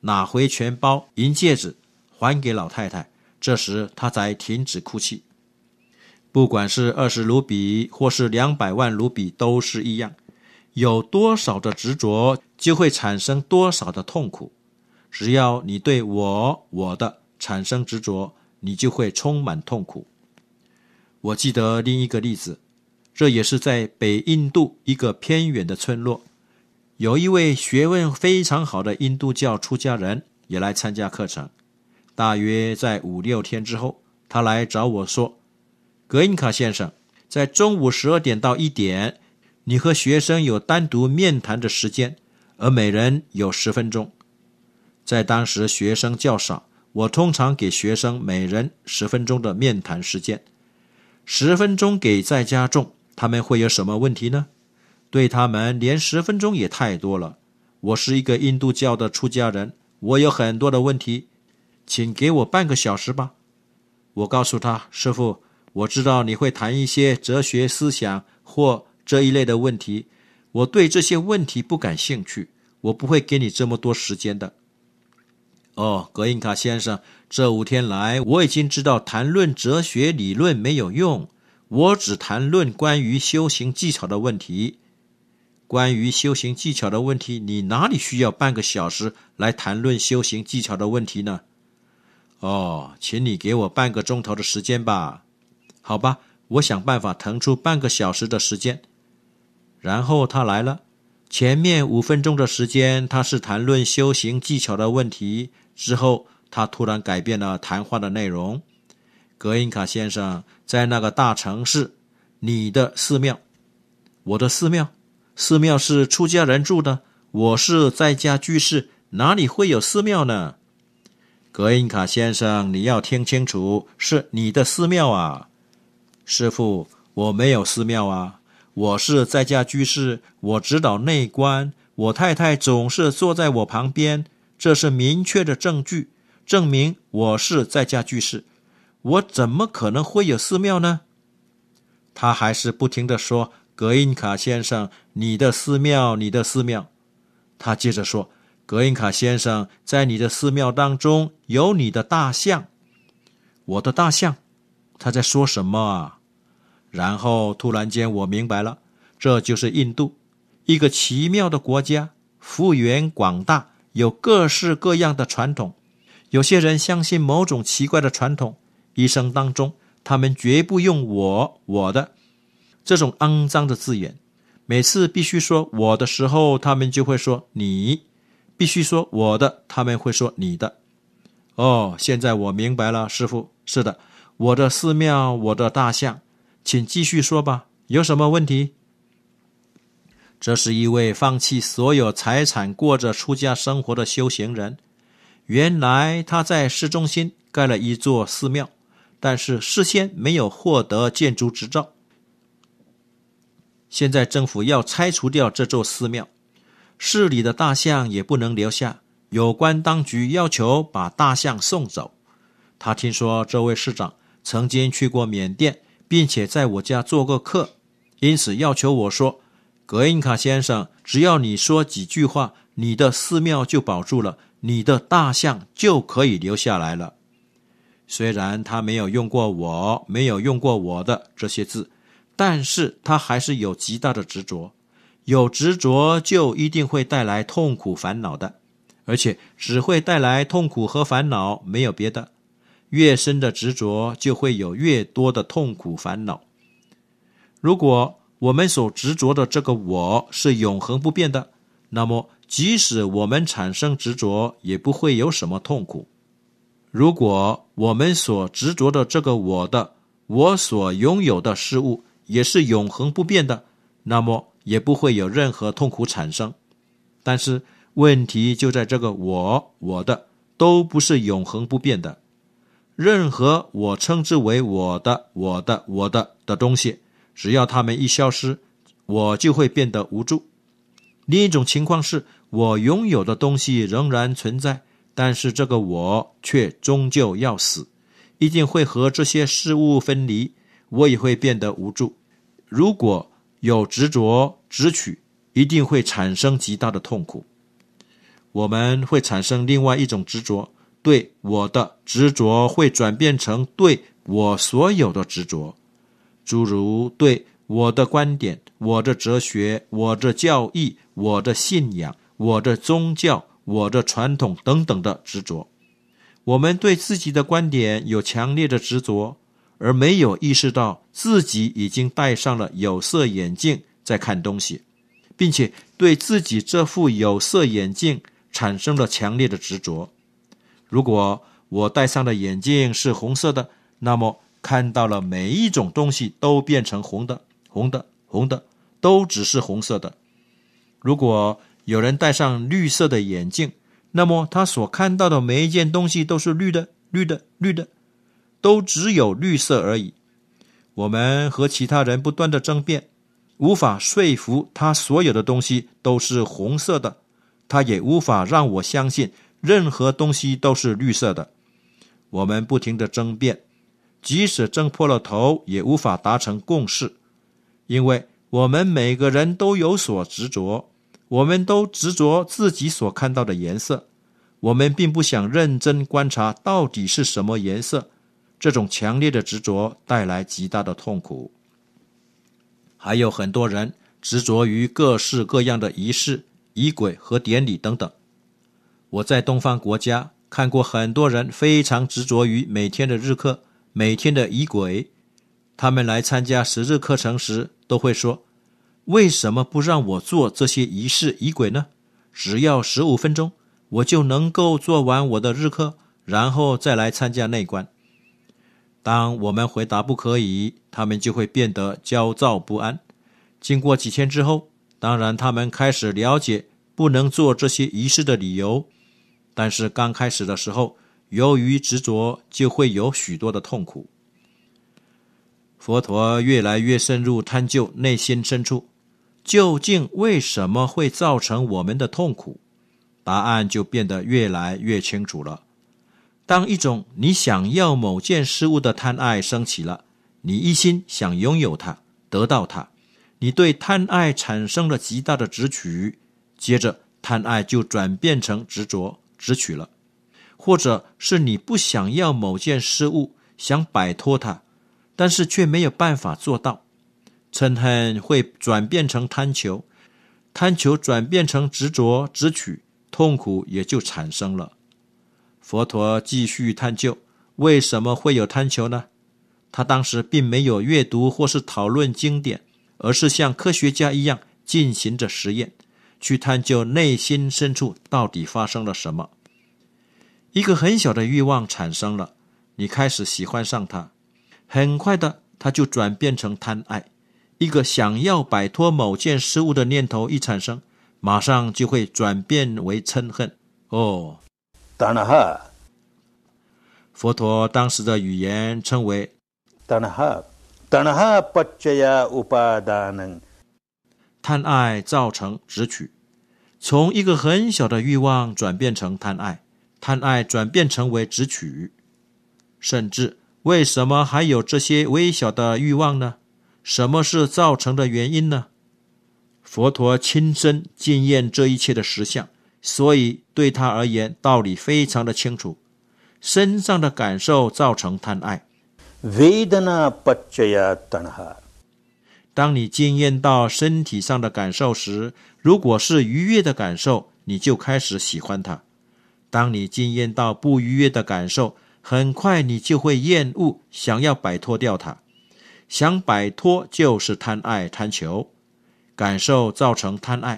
拿回钱包、银戒指还给老太太，这时他才停止哭泣。不管是20卢比或是200万卢比都是一样，有多少的执着就会产生多少的痛苦。只要你对我的产生执着，你就会充满痛苦。我记得另一个例子，这也是在北印度一个偏远的村落，有一位学问非常好的印度教出家人也来参加课程。大约在5-6天之后，他来找我说，格印卡先生，在中午12点到1点，你和学生有单独面谈的时间，而每人有10分钟。在当时学生较少，我通常给学生每人10分钟的面谈时间。10分钟给在家众，他们会有什么问题呢？对他们连10分钟也太多了。我是一个印度教的出家人，我有很多的问题，请给我半个小时吧。我告诉他，师父，我知道你会谈一些哲学思想或这一类的问题，我对这些问题不感兴趣，我不会给你这么多时间的。格印卡先生，这5天来我已经知道谈论哲学理论没有用，我只谈论关于修行技巧的问题。关于修行技巧的问题，你哪里需要半个小时来谈论修行技巧的问题呢？请你给我半个钟头的时间吧。好吧，我想办法腾出半个小时的时间。然后他来了，前面5分钟的时间他是谈论修行技巧的问题，之后他突然改变了谈话的内容。格印卡先生，在那个大城市，你的寺庙，我的寺庙，寺庙是出家人住的，我是在家居士，哪里会有寺庙呢？格印卡先生，你要听清楚，是你的寺庙啊。师父，我没有寺庙啊，我是在家居士，我指导内观，我太太总是坐在我旁边，这是明确的证据，证明我是在家居士，我怎么可能会有寺庙呢？他还是不停地说，格印卡先生，你的寺庙，你的寺庙。他接着说，格印卡先生，在你的寺庙当中有你的大象。我的大象？他在说什么啊？然后突然间我明白了，这就是印度，一个奇妙的国家，幅员广大，有各式各样的传统。有些人相信某种奇怪的传统，一生当中他们绝不用我的这种肮脏的字眼，每次必须说我的时候，他们就会说你，必须说我的，他们会说你的。现在我明白了，师父，是的，我的寺庙，我的大象，请继续说吧，有什么问题？这是一位放弃所有财产过着出家生活的修行人。原来他在市中心盖了一座寺庙，但是事先没有获得建筑执照。现在政府要拆除掉这座寺庙，市里的大象也不能留下，有关当局要求把大象送走。他听说这位市长曾经去过缅甸，并且在我家做过客，因此要求我说，格印卡先生，只要你说几句话，你的寺庙就保住了，你的大象就可以留下来了。虽然他没有用过我，没有用过我的这些字，但是他还是有极大的执着。有执着就一定会带来痛苦烦恼的，而且只会带来痛苦和烦恼，没有别的。越深的执着就会有越多的痛苦烦恼。如果我们所执着的这个我是永恒不变的，那么即使我们产生执着，也不会有什么痛苦。如果我们所执着的这个我所拥有的事物也是永恒不变的，那么也不会有任何痛苦产生。但是问题就在这个我的都不是永恒不变的。任何我称之为我的东西，只要它们一消失，我就会变得无助。另一种情况是，我拥有的东西仍然存在，但是这个我却终究要死，一定会和这些事物分离，我也会变得无助。如果有执着执取，一定会产生极大的痛苦。 我们会产生另外一种执着，对我的执着会转变成对我所有的执着，诸如对我的观点、我的哲学、我的教义、我的信仰、我的宗教、我的传统等等的执着。我们对自己的观点有强烈的执着，而没有意识到自己已经戴上了有色眼镜在看东西，并且对自己这副有色眼镜产生了强烈的执着。如果我戴上的眼镜是红色的，那么看到了每一种东西都变成红的，红的，红的，都只是红色的。如果有人戴上绿色的眼镜，那么他所看到的每一件东西都是绿的，绿的，绿的，都只有绿色而已。我们和其他人不断的争辩，无法说服他所有的东西都是红色的，他也无法让我相信任何东西都是绿色的。我们不停的争辩，即使争破了头也无法达成共识，因为我们每个人都有所执着，我们都执着自己所看到的颜色，我们并不想认真观察到底是什么颜色。这种强烈的执着带来极大的痛苦。还有很多人执着于各式各样的仪式、仪轨和典礼等等。我在东方国家看过很多人非常执着于每天的日课、每天的仪轨。他们来参加10日课程时都会说，为什么不让我做这些仪式仪轨呢？只要15分钟，我就能够做完我的日课，然后再来参加内观。当我们回答不可以，他们就会变得焦躁不安。经过几天之后，当然他们开始了解不能做这些仪式的理由，但是刚开始的时候，由于执着，就会有许多的痛苦。佛陀越来越深入探究内心深处，究竟为什么会造成我们的痛苦？答案就变得越来越清楚了。当一种你想要某件事物的贪爱升起了，你一心想拥有它，得到它，你对贪爱产生了极大的执取，接着贪爱就转变成执着、执取了。或者是你不想要某件事物，想摆脱它，但是却没有办法做到，嗔恨会转变成贪求，贪求转变成执着、执取，痛苦也就产生了。佛陀继续探究为什么会有贪求呢？他当时并没有阅读或是讨论经典，而是像科学家一样进行着实验，去探究内心深处到底发生了什么。一个很小的欲望产生了，你开始喜欢上它，很快的它就转变成贪爱。一个想要摆脱某件事物的念头一产生，马上就会转变为嗔恨。 Tanaha， 佛陀当时的语言称为 Tanaha paccaya upadanang， 贪爱造成执取。从一个很小的欲望转变成贪爱，贪爱转变成为执取。甚至为什么还有这些微小的欲望呢？什么是造成的原因呢？佛陀亲身经验这一切的实相，所以对他而言道理非常的清楚。身上的感受造成贪爱， Vedana paccaya tanaha。 当你经验到身体上的感受时，如果是愉悦的感受，你就开始喜欢它。当你经验到不愉悦的感受，很快你就会厌恶，想要摆脱掉它。想摆脱就是贪爱、贪求，感受造成贪爱。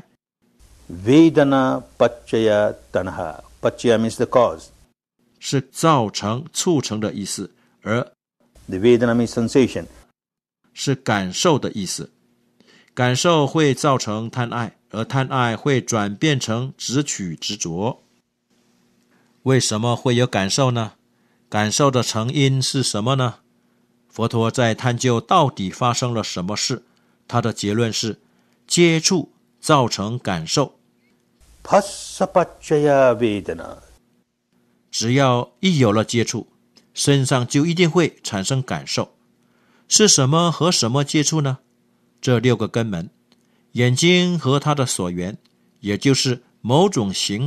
Vedana paccaya tanaha， paccaya means the cause， 是造成、促成的意思，而 the Vedana means sensation， 是感受的意思。感受会造成贪爱，而贪爱会转变成执取、执着。为什么会有感受呢？感受的成因是什么呢？佛陀在探究到底发生了什么事，他的结论是接触造成感受。 Phassa paccaya vedana， 只要一有了接触，身上就一定会产生感受。是什么和什么接触呢？这6个根门：眼睛和它的所缘，也就是某种形状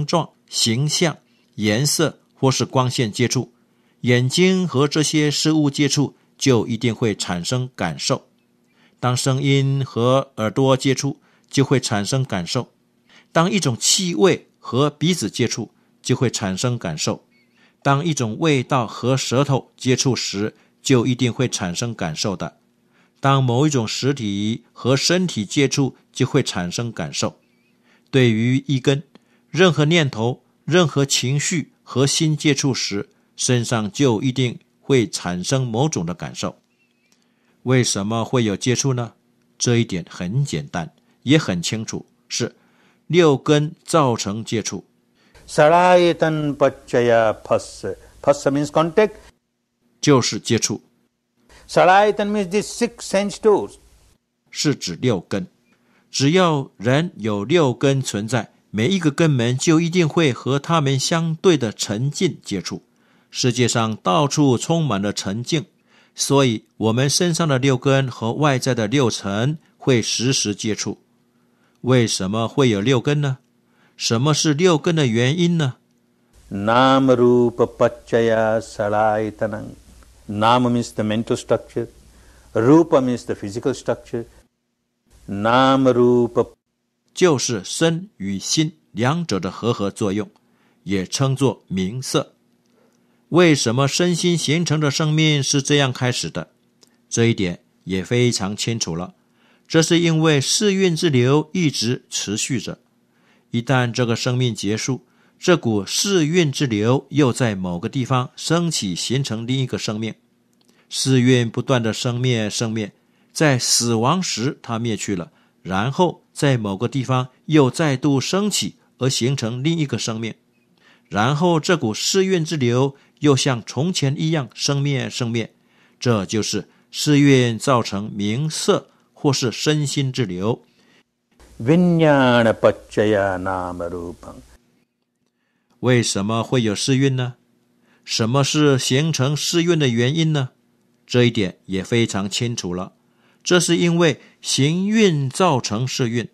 形象、颜色或是光线接触，眼睛和这些事物接触，就一定会产生感受。当声音和耳朵接触，就会产生感受。当一种气味和鼻子接触，就会产生感受。当一种味道和舌头接触时，就一定会产生感受的。当某一种实体和身体接触，就会产生感受。对于一根，任何念头、任何情绪和心接触时，身上就一定会产生某种的感受。为什么会有接触呢？这一点很简单，也很清楚，是六根造成接触。 Sarayatan Pachaya Phassa. Phassa means contact. 就是接触。 Sarayatan means the 6 sense doors. 是指六根。只要人有六根存在，每一个根门就一定会和它们相对的沉静接触。世界上到处充满了沉静，所以我们身上的六根和外在的六尘会时时接触。为什么会有六根呢？什么是六根的原因呢？ Nama Rupa Pachaya Saraytanam. Nama means the mental structure. Rupa means the physical structure. Nama Rupa 就是身与心两者的和合作用，也称作名色。为什么身心形成的生命是这样开始的？这一点也非常清楚了。这是因为世运之流一直持续着，一旦这个生命结束，这股世运之流又在某个地方升起，形成另一个生命。世运不断的生灭，在死亡时它灭去了，然后在某个地方又再度升起，而形成另一个生命。然后这股世运之流又像从前一样生灭，这就是世运造成名色或是身心之流。 Vinyana Pachaya Nama Rupam. 为什么会有世运呢？什么是形成世运的原因呢？这一点也非常清楚了。这是因为行运造成世运。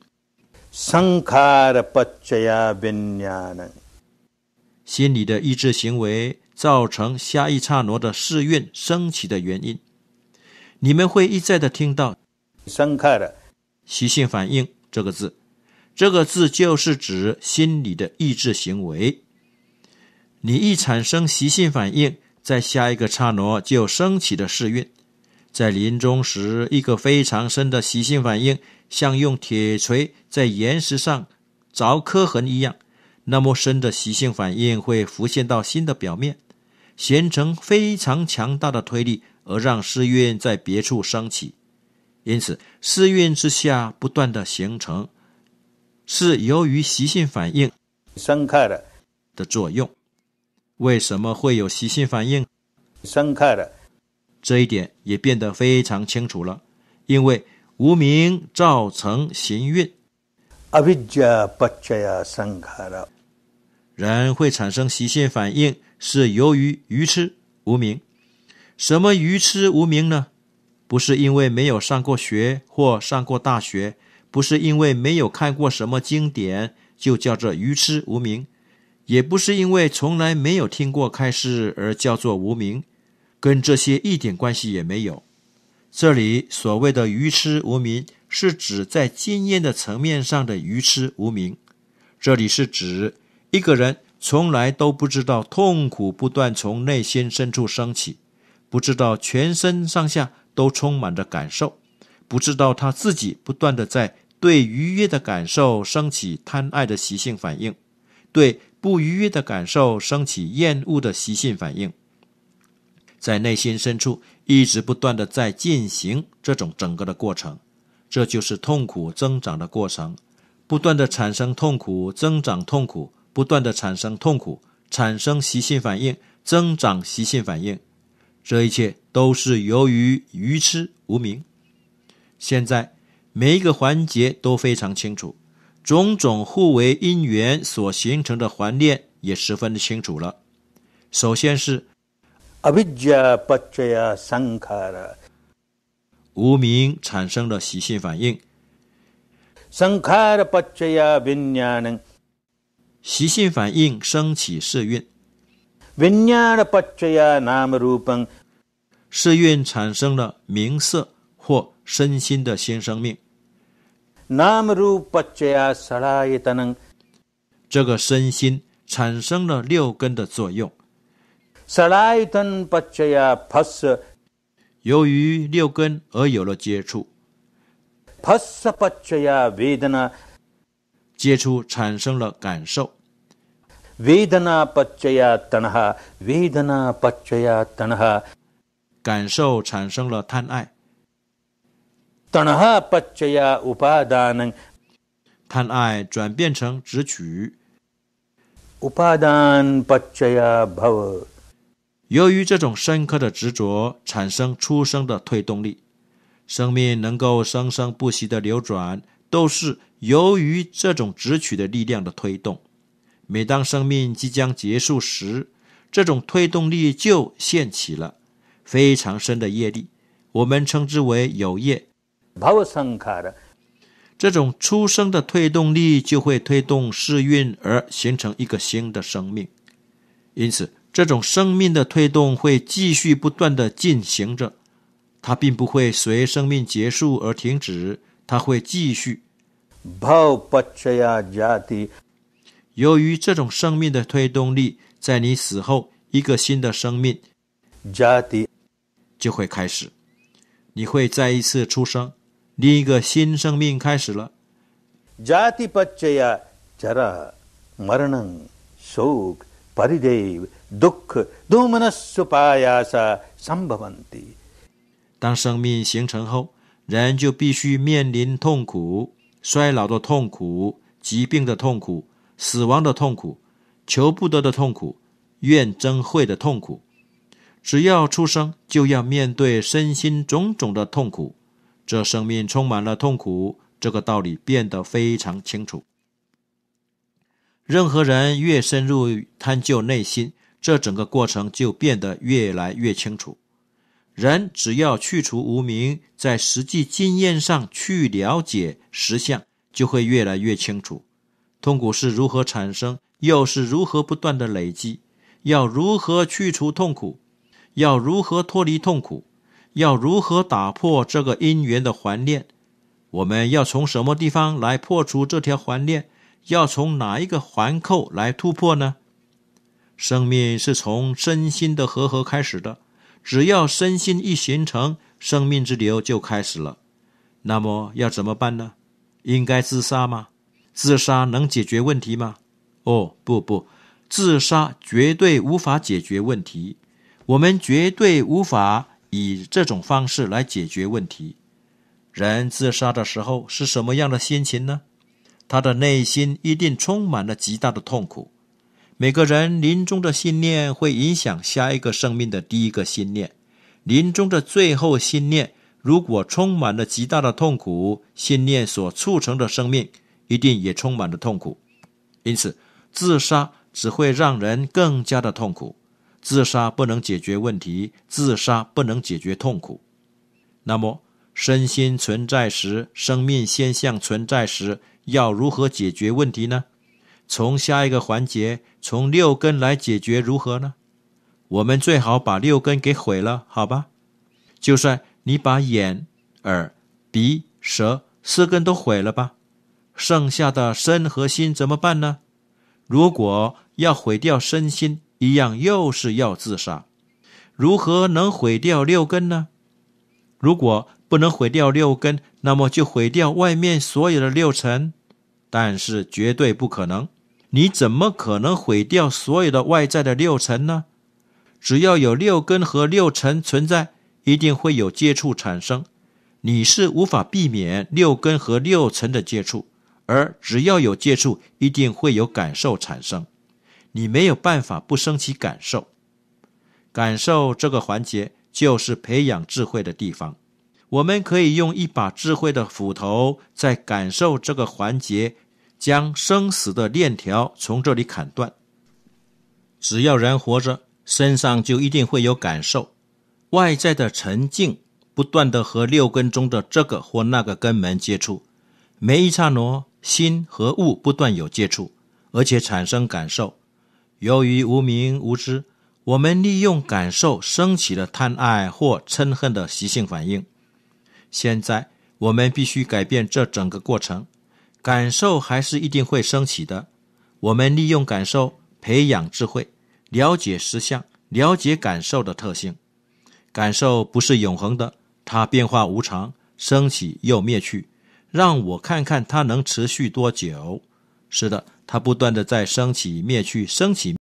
Sankhara Pachaya Vinyana. 心理的意志行为造成下一刹那的世运升起的原因。你们会一再的听到 Sankhara 习性反应这个字，这个字就是指心理的意志行为。你一产生习性反应，在下一个刹那就升起的世运。在临终时，一个非常深的习性反应，像用铁锤在岩石上凿刻痕一样，那么深的习性反应会浮现到心的表面，形成非常强大的推力，而让世运在别处升起。因此世运之下不断的形成，是由于习性反应 Sankhara 的作用。为什么会有习性反应？ Sankhara 这一点也变得非常清楚了。因为无明造成行运， Avidya Pachaya Sankhara. 人会产生习性反应，是由于愚痴无明。什么愚痴无明呢？不是因为没有上过学或上过大学，不是因为没有看过什么经典就叫做愚痴无明，也不是因为从来没有听过开示而叫做无明，跟这些一点关系也没有。这里所谓的愚痴无明，是指在经验的层面上的愚痴无明。这里是指一个人从来都不知道痛苦不断从内心深处升起，不知道全身上下都充满着感受，不知道他自己不断的在对愉悦的感受升起贪爱的习性反应，对不愉悦的感受升起厌恶的习性反应，在内心深处一直不断的在进行这种整个的过程。这就是痛苦增长的过程，不断的产生痛苦，增长痛苦，不断的产生痛苦，产生习性反应，增长习性反应。这一切都是由于愚痴无明。现在每一个环节都非常清楚，种种互为因缘所形成的环链也十分的清楚了。首先是 Avidya Pachaya Sankhara. 无明产生了习性反应， Sankhara Pachaya Vinyana. 习性反应升起世运， Viññāna paccaya nama rupam. 世运产生了名色或身心的新生命。 Nama rupa paccaya salayatanam. 这个身心产生了六根的作用。 Salayatan paccaya phassa. 由于六根而有了接触， Phassa paccaya vedana. 接触产生了感受， Vedana paccaya tanha. Vedana paccaya tanha. 感受产生了贪爱， Tanha paccaya upadanam. 贪爱转变成执取。 Upadan paccaya bhava. 由于这种深刻的执着，产生出生的推动力。生命能够生生不息的流转，都是由于这种执取的力量的推动。每当生命即将结束时，这种推动力就现起了非常深的业力，我们称之为有业。 Bhava sankhara. 这种出生的推动力就会推动世运而形成一个新的生命。因此这种生命的推动会继续不断地进行着，它并不会随生命结束而停止，它会继续。 Bhav paccaya jati. 由于这种生命的推动力，在你死后，一个新的生命 Jati. 就会开始，你会再一次出生，另一个新生命开始了。 Jati paccaya jara maranam shok paridev dukkha domanasupayasa sambhavanti. 当生命形成后，人就必须面临痛苦，衰老的痛苦，疾病的痛苦，死亡的痛苦，求不得的痛苦，怨憎会的痛苦。只要出生，就要面对身心种种的痛苦。这生命充满了痛苦，这个道理变得非常清楚。任何人越深入探究内心，这整个过程就变得越来越清楚。人只要去除无明，在实际经验上去了解实相，就会越来越清楚。痛苦是如何产生，又是如何不断的累积，要如何去除痛苦，要如何脱离痛苦，要如何打破这个因缘的环链。我们要从什么地方来破除这条环链？要从哪一个环扣来突破呢？生命是从身心的和合开始的，只要身心一形成，生命之流就开始了。那么要怎么办呢？应该自杀吗？自杀能解决问题吗？哦，不，自杀绝对无法解决问题。我们绝对无法以这种方式来解决问题。人自杀的时候是什么样的心情呢？他的内心一定充满了极大的痛苦。每个人临终的信念会影响下一个生命的第一个信念。临终的最后信念如果充满了极大的痛苦，信念所促成的生命一定也充满了痛苦。因此自杀只会让人更加的痛苦。自杀不能解决问题，自杀不能解决痛苦。那么身心存在时，生命现象存在时，要如何解决问题呢？从下一个环节，从六根来解决如何呢？我们最好把六根给毁了，好吧？就算你把眼、耳、鼻、舌四根都毁了吧，剩下的身和心怎么办呢？如果要毁掉身心，一样又是要自杀。如何能毁掉六根呢？如果不能毁掉六根，那么就毁掉外面所有的六尘，但是绝对不可能。你怎么可能毁掉所有的外在的六尘呢？只要有六根和六尘存在，一定会有接触产生。你是无法避免六根和六尘的接触，而只要有接触，一定会有感受产生。你没有办法不生起感受。感受这个环节就是培养智慧的地方。我们可以用一把智慧的斧头，在感受这个环节，将生死的链条从这里砍断。只要人活着，身上就一定会有感受。外在的沉静不断地和六根中的这个或那个根门接触，每一刹那心和物不断有接触， 而且产生感受。由于无明无知，我们利用感受升起了贪爱或嗔恨的习性反应。现在我们必须改变这整个过程，感受还是一定会升起的。我们利用感受培养智慧，了解实相，了解感受的特性。感受不是永恒的，它变化无常，升起又灭去。让我看看它能持续多久。是的，它不断的在升起灭去，升起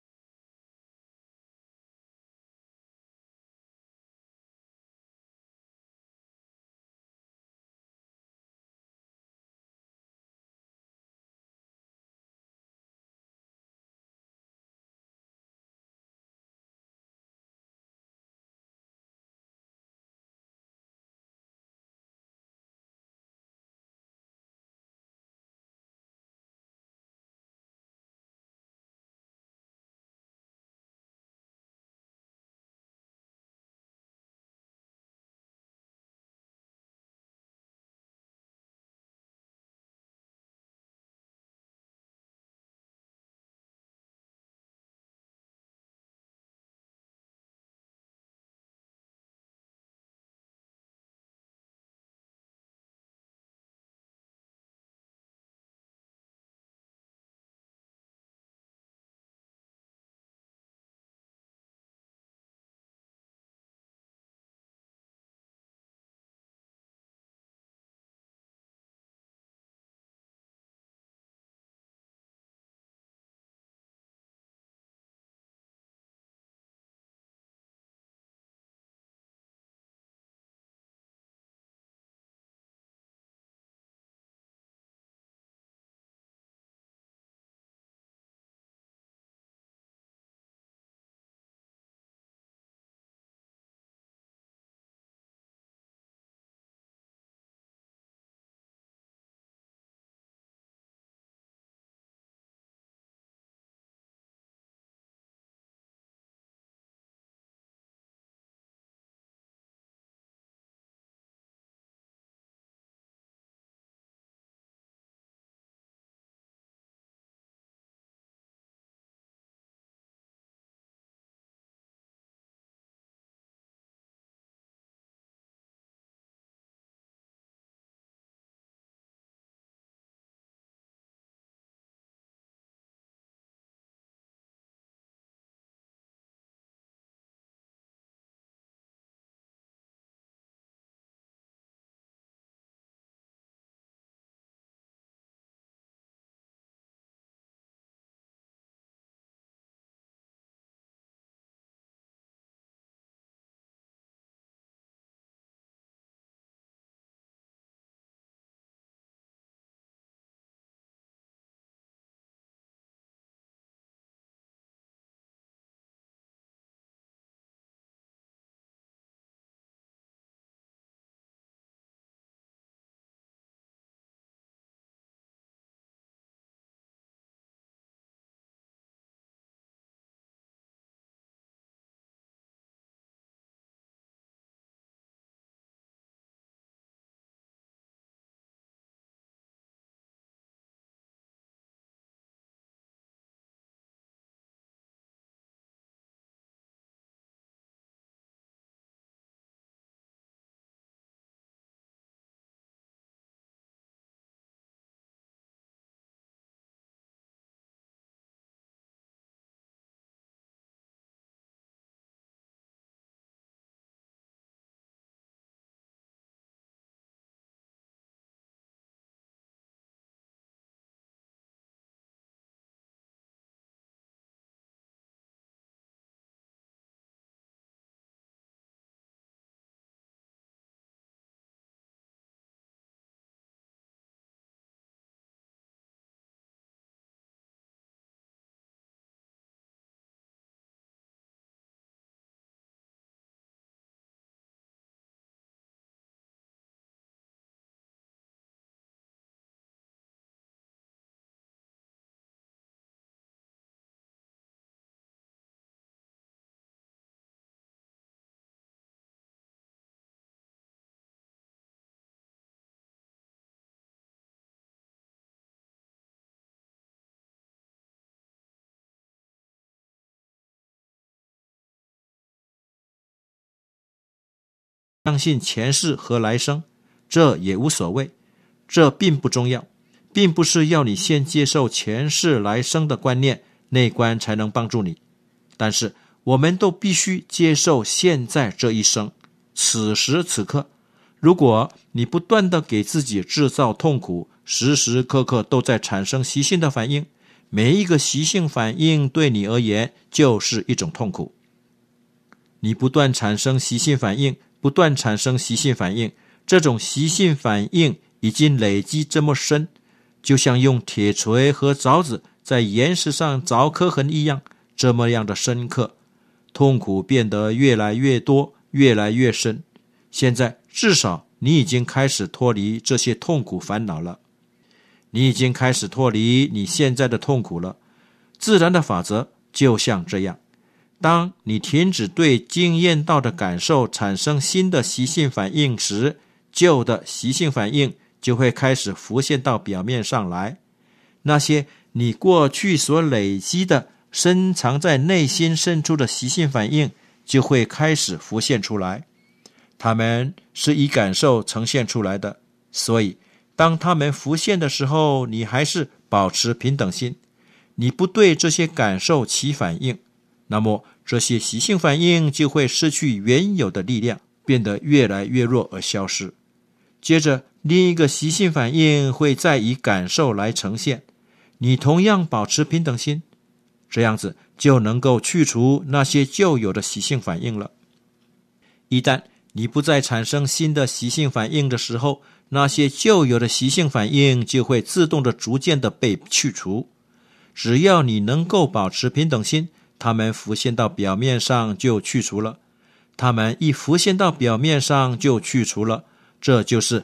相信前世和来生，这也无所谓，这并不重要，并不是要你先接受前世来生的观念，内观才能帮助你。但是我们都必须接受现在这一生，此时此刻。如果你不断地给自己制造痛苦，时时刻刻都在产生习性的反应，每一个习性反应对你而言就是一种痛苦。你不断产生习性反应，不断产生习性反应，这种习性反应已经累积这么深，就像用铁锤和凿子在岩石上凿刻痕一样，这么样的深刻，痛苦变得越来越多，越来越深。现在至少你已经开始脱离这些痛苦烦恼了，你已经开始脱离你现在的痛苦了。自然的法则就像这样，当你停止对经验到的感受产生新的习性反应时，旧的习性反应就会开始浮现到表面上来。那些你过去所累积的深藏在内心深处的习性反应就会开始浮现出来，它们是以感受呈现出来的，所以当它们浮现的时候，你还是保持平等心，你不对这些感受起反应，那么这些习性反应就会失去原有的力量，变得越来越弱而消失。接着另一个习性反应会再以感受来呈现，你同样保持平等心，这样子就能够去除那些旧有的习性反应了。一旦你不再产生新的习性反应的时候，那些旧有的习性反应就会自动的逐渐的被去除。只要你能够保持平等心，它们浮现到表面上就去除了。它们一浮现到表面上就去除了，这就是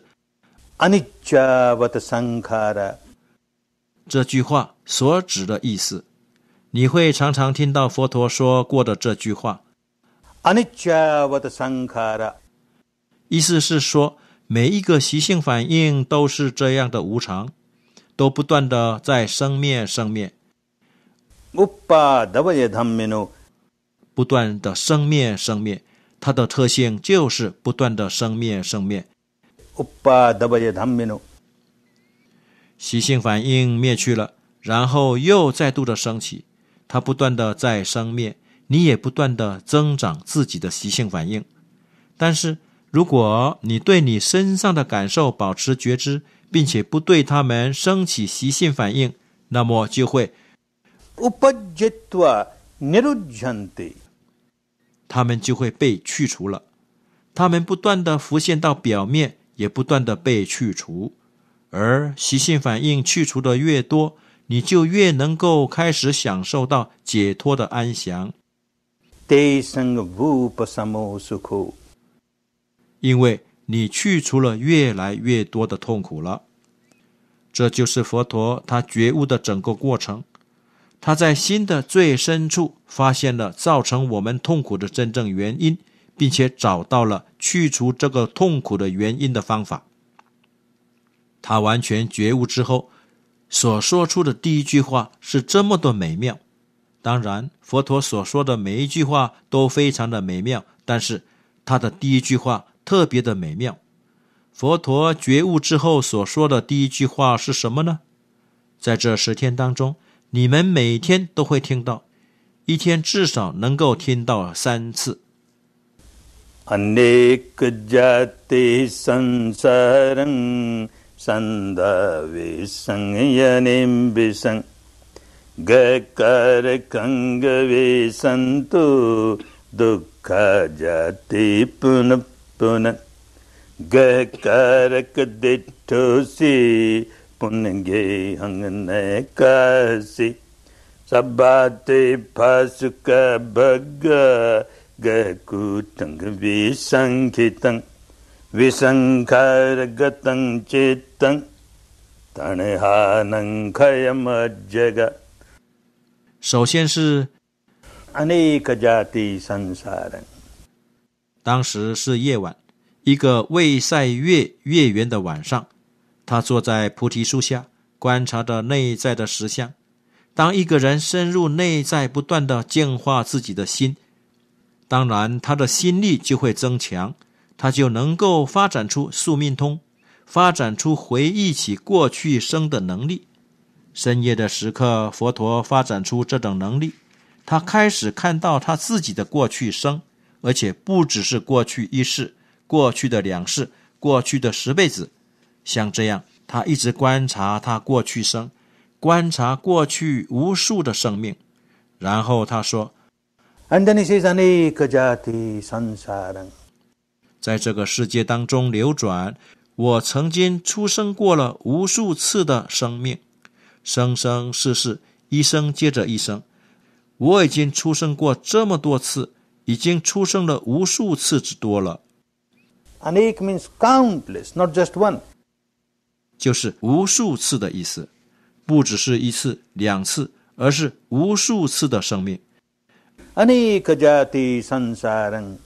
anicca-vata sankhara 这句话所指的意思。你会常常听到佛陀说过的这句话， anicca-vata sankhara， 意思是说每一个习性反应都是这样的无常，都不断的在生灭生灭， uppadavaya dhammino， 不断的生灭生灭，它的特性就是不断的生灭生灭。 uppadavaya dhammino， 习性反应灭去了，然后又再度的升起，它不断的在生灭，你也不断的增长自己的习性反应。但是如果你对你身上的感受保持觉知，并且不对它们升起习性反应，那么就会 upajjitva nirujjhanti， 它们就会被去除了。它们不断的浮现到表面，也不断的被去除。而习性反应去除的越多，你就越能够开始享受到解脱的安详。 tesang vupasamo sukho， 因为你去除了越来越多的痛苦了。这就是佛陀他觉悟的整个过程。他在心的最深处发现了造成我们痛苦的真正原因，并且找到了去除这个痛苦的原因的方法。他完全觉悟之后所说出的第一句话是这么的美妙。当然佛陀所说的每一句话都非常的美妙，但是他的第一句话特别的美妙。佛陀觉悟之后所说的第一句话是什么呢？在这10天当中，你们每天都会听到，一天至少能够听到3次。 anekjati sansarang sandave sangyanim gakarakangave santu dukkha jati punapuna gakarakadittosi punge hangnekasi sabbate phasuka bhagga gakutang visankitang visankaragatam chittang tanehanang khayamajjaga。 首先是 anekajati sansaram， 当时是夜晚，一个未晒月月圆的晚上，他坐在菩提树下观察着内在的实相。当一个人深入内在，不断的净化自己的心，当然他的心力就会增强， 他就能够发展出宿命通，发展出回忆起过去生的能力。深夜的时刻，佛陀发展出这种能力，他开始看到他自己的过去生，而且不只是过去一世、过去的2世、过去的10辈子。像这样，他一直观察他过去生，观察过去无数的生命。然后他说 And then he says, Aneka jati sansarang. 在这个世界当中流转，我曾经出生过了无数次的生命，生生世世，一生接着一生。我已经出生过这么多次，已经出生了无数次之多了。 Anek means countless, not just one. 就是无数次的意思，不只是1次、2次，而是无数次的生命。 Aneka jati sansarang.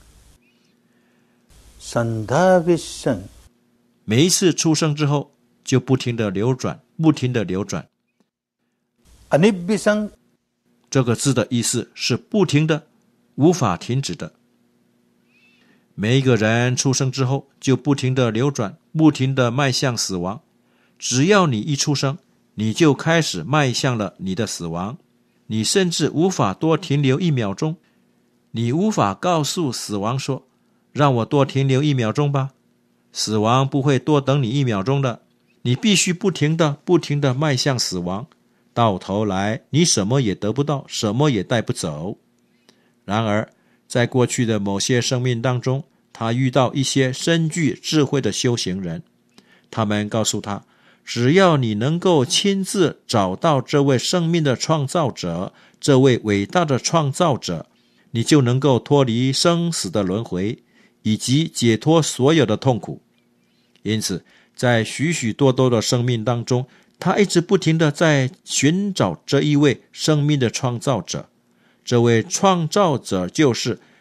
Sandhavishan. 每一次出生之后，就不停地流转，不停地流转。 Anibhisang. 这个字的意思是不停的，无法停止的。每一个人出生之后就不停地流转，不停地迈向死亡。只要你一出生，你就开始迈向了你的死亡。你甚至无法多停留1秒钟，你无法告诉死亡说，让我多停留1秒钟吧。死亡不会多等你1秒钟的，你必须不停地迈向死亡。到头来，你什么也得不到，什么也带不走。然而，在过去的某些生命当中，他遇到一些深具智慧的修行人，他们告诉他，只要你能够亲自找到这位生命的创造者，这位伟大的创造者，你就能够脱离生死的轮回，以及解脱所有的痛苦。因此，在许许多多的生命当中，他一直不停地在寻找这一位生命的创造者。这位创造者就是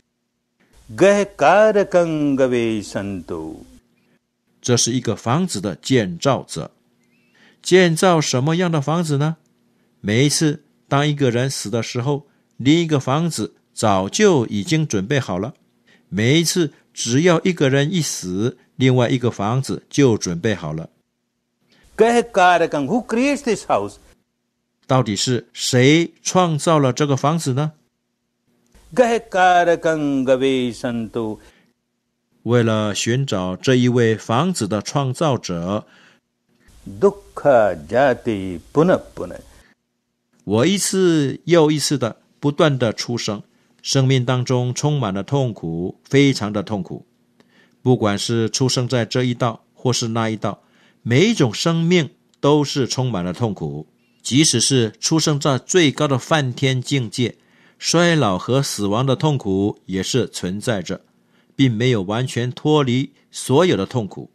Gahkarakang gavesantu. 这是一个房子的建造者。建造什么样的房子呢？每一次当一个人死的时候，另一个房子早就已经准备好了。每一次只要一个人一死，另外一个房子就准备好了。 Gahkarakang, who creates this house? 到底是谁创造了这个房子呢？ Gahkarakang gavesantu. 为了寻找这一位房子的创造者， Dukkha jati punah punah. 我一次又一次的不断的出生，生命当中充满了痛苦，非常的痛苦。不管是出生在这一道或是那一道，每一种生命都是充满了痛苦。即使是出生在最高的梵天境界，衰老和死亡的痛苦也是存在着，并没有完全脱离所有的痛苦。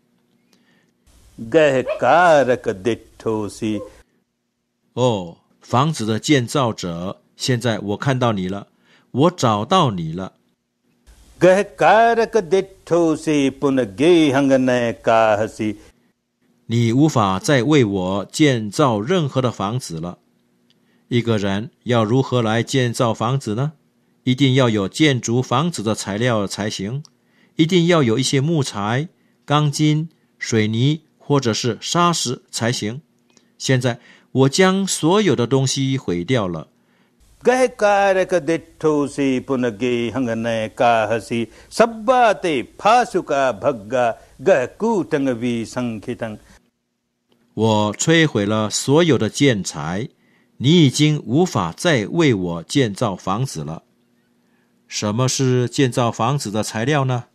Gahkarakadittosi. 哦，房子的建造者，现在我看到你了，我找到你了。 Gahkarakadittosi punagehanganaekahasi. 你无法再为我建造任何的房子了。一个人要如何来建造房子呢？一定要有建筑房子的材料才行，一定要有一些木材、钢筋、水泥或者是砂石才行。现在我将所有的东西毁掉了。 Gahkarakadittosi punagehanganaekahasi. Sabbate phasuka bhagga gahkutangavi sankhitang. 我摧毁了所有的建材，你已经无法再为我建造房子了。什么是建造房子的材料呢？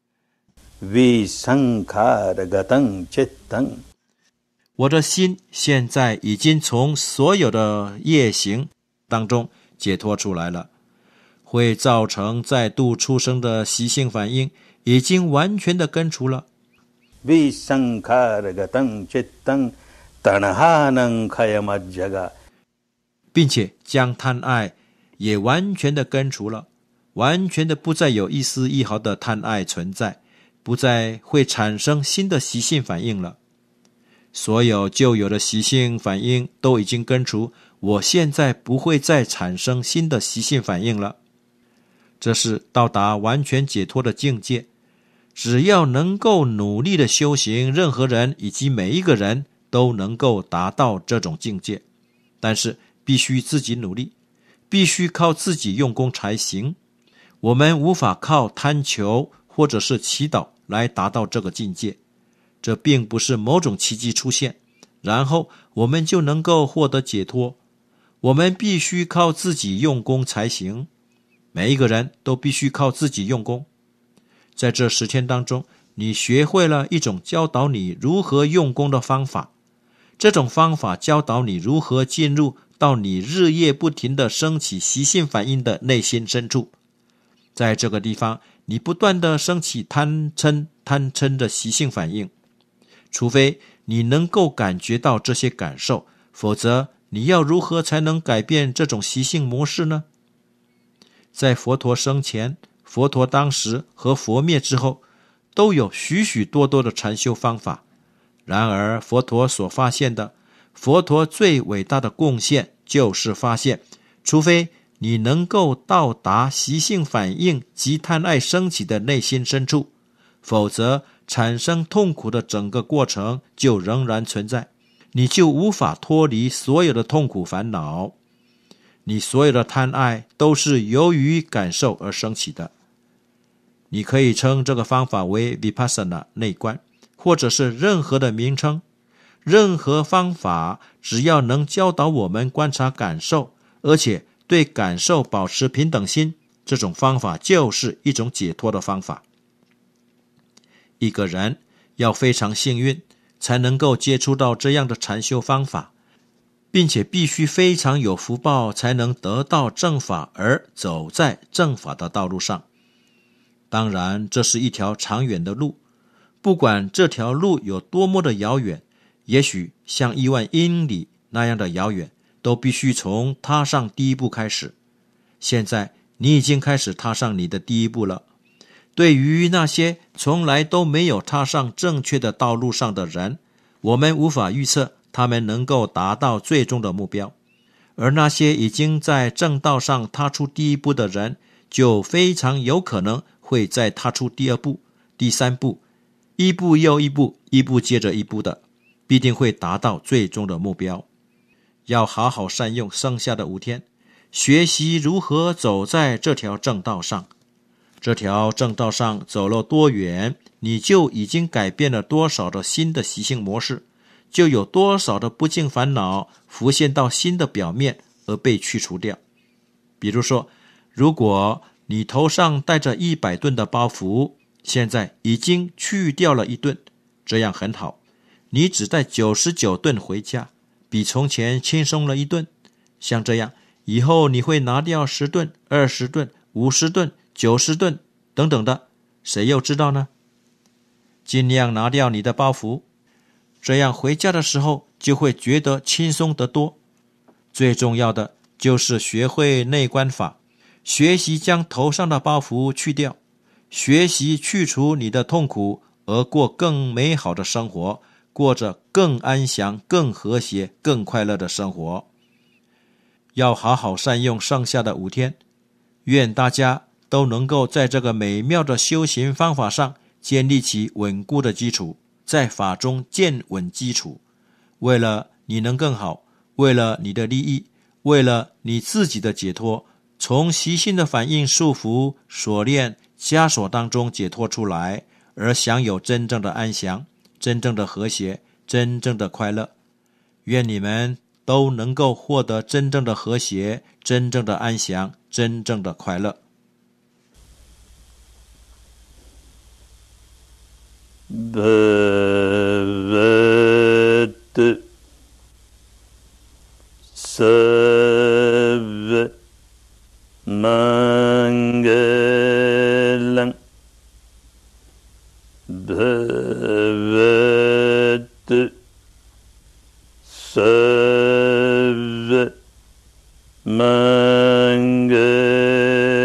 Visankaragatang chittang. 我的心现在已经从所有的业行当中解脱出来了，会造成再度出生的习性反应已经完全的根除了。 Visankaragatang chittang tanahanang khayamajjaga. 并且将贪爱也完全的根除了，完全的不再有一丝一毫的贪爱存在，不再会产生新的习性反应了。所有旧有的习性反应都已经根除，我现在不会再产生新的习性反应了。这是到达完全解脱的境界。 只要能够努力的修行，任何人以及每一个人都能够达到这种境界，但是必须自己努力，必须靠自己用功才行。我们无法靠贪求或者是祈祷来达到这个境界，这并不是某种奇迹出现，然后我们就能够获得解脱。我们必须靠自己用功才行，每一个人都必须靠自己用功。在这10天当中，你学会了一种教导你如何用功的方法，这种方法教导你如何进入到你日夜不停地升起习性反应的内心深处。在这个地方，你不断地升起贪嗔的习性反应，除非你能够感觉到这些感受，否则你要如何才能改变这种习性模式呢？在佛陀生前、佛陀当时和佛灭之后，都有许许多多的禅修方法。然而佛陀所发现的，佛陀最伟大的贡献就是发现，除非你能够到达习性反应及贪爱升起的内心深处，否则产生痛苦的整个过程就仍然存在，你就无法脱离所有的痛苦烦恼。你所有的贪爱都是由于感受而升起的。你可以称这个方法为 Vipassana 内观，或者是任何的名称。任何方法只要能教导我们观察感受，而且对感受保持平等心，这种方法就是一种解脱的方法。一个人要非常幸运，才能够接触到这样的禅修方法，并且必须非常有福报，才能得到正法而走在正法的道路上。当然，这是一条长远的路，不管这条路有多么的遥远，也许像10000英里那样的遥远，都必须从踏上第一步开始。现在你已经开始踏上你的第一步了。对于那些从来都没有踏上正确的道路上的人，我们无法预测他们能够达到最终的目标，而那些已经在正道上踏出第一步的人，就非常有可能会再踏出第2步、第3步，一步又一步，一步接着一步的，必定会达到最终的目标。要好好善用剩下的5天，学习如何走在这条正道上。这条正道上走了多远，你就已经改变了多少的新的习性模式，就有多少的不净烦恼浮现到新的表面而被去除掉。比如说，如果你头上带着100吨的包袱，现在已经去掉了1吨，这样很好，你只带99吨回家，比从前轻松了1吨。像这样，以后你会拿掉10吨、20吨、50吨、90吨等等的，谁又知道呢？尽量拿掉你的包袱，这样回家的时候就会觉得轻松得多。最重要的就是学会内观法，学习将头上的包袱去掉，学习去除你的痛苦，而过更美好的生活，过着更安详、更和谐、更快乐的生活。要好好善用剩下的5天，愿大家都能够在这个美妙的修行方法上建立起稳固的基础，在法中建稳基础。为了你能更好，为了你的利益，为了你自己的解脱，从习性的反应束缚、锁链、枷锁当中解脱出来，而享有真正的安详、真正的和谐、真正的快乐。愿你们都能够获得真正的和谐、真正的安详、真正的快乐。 Bhavad Sarva Mangalam Bhavad Sarva Mangalam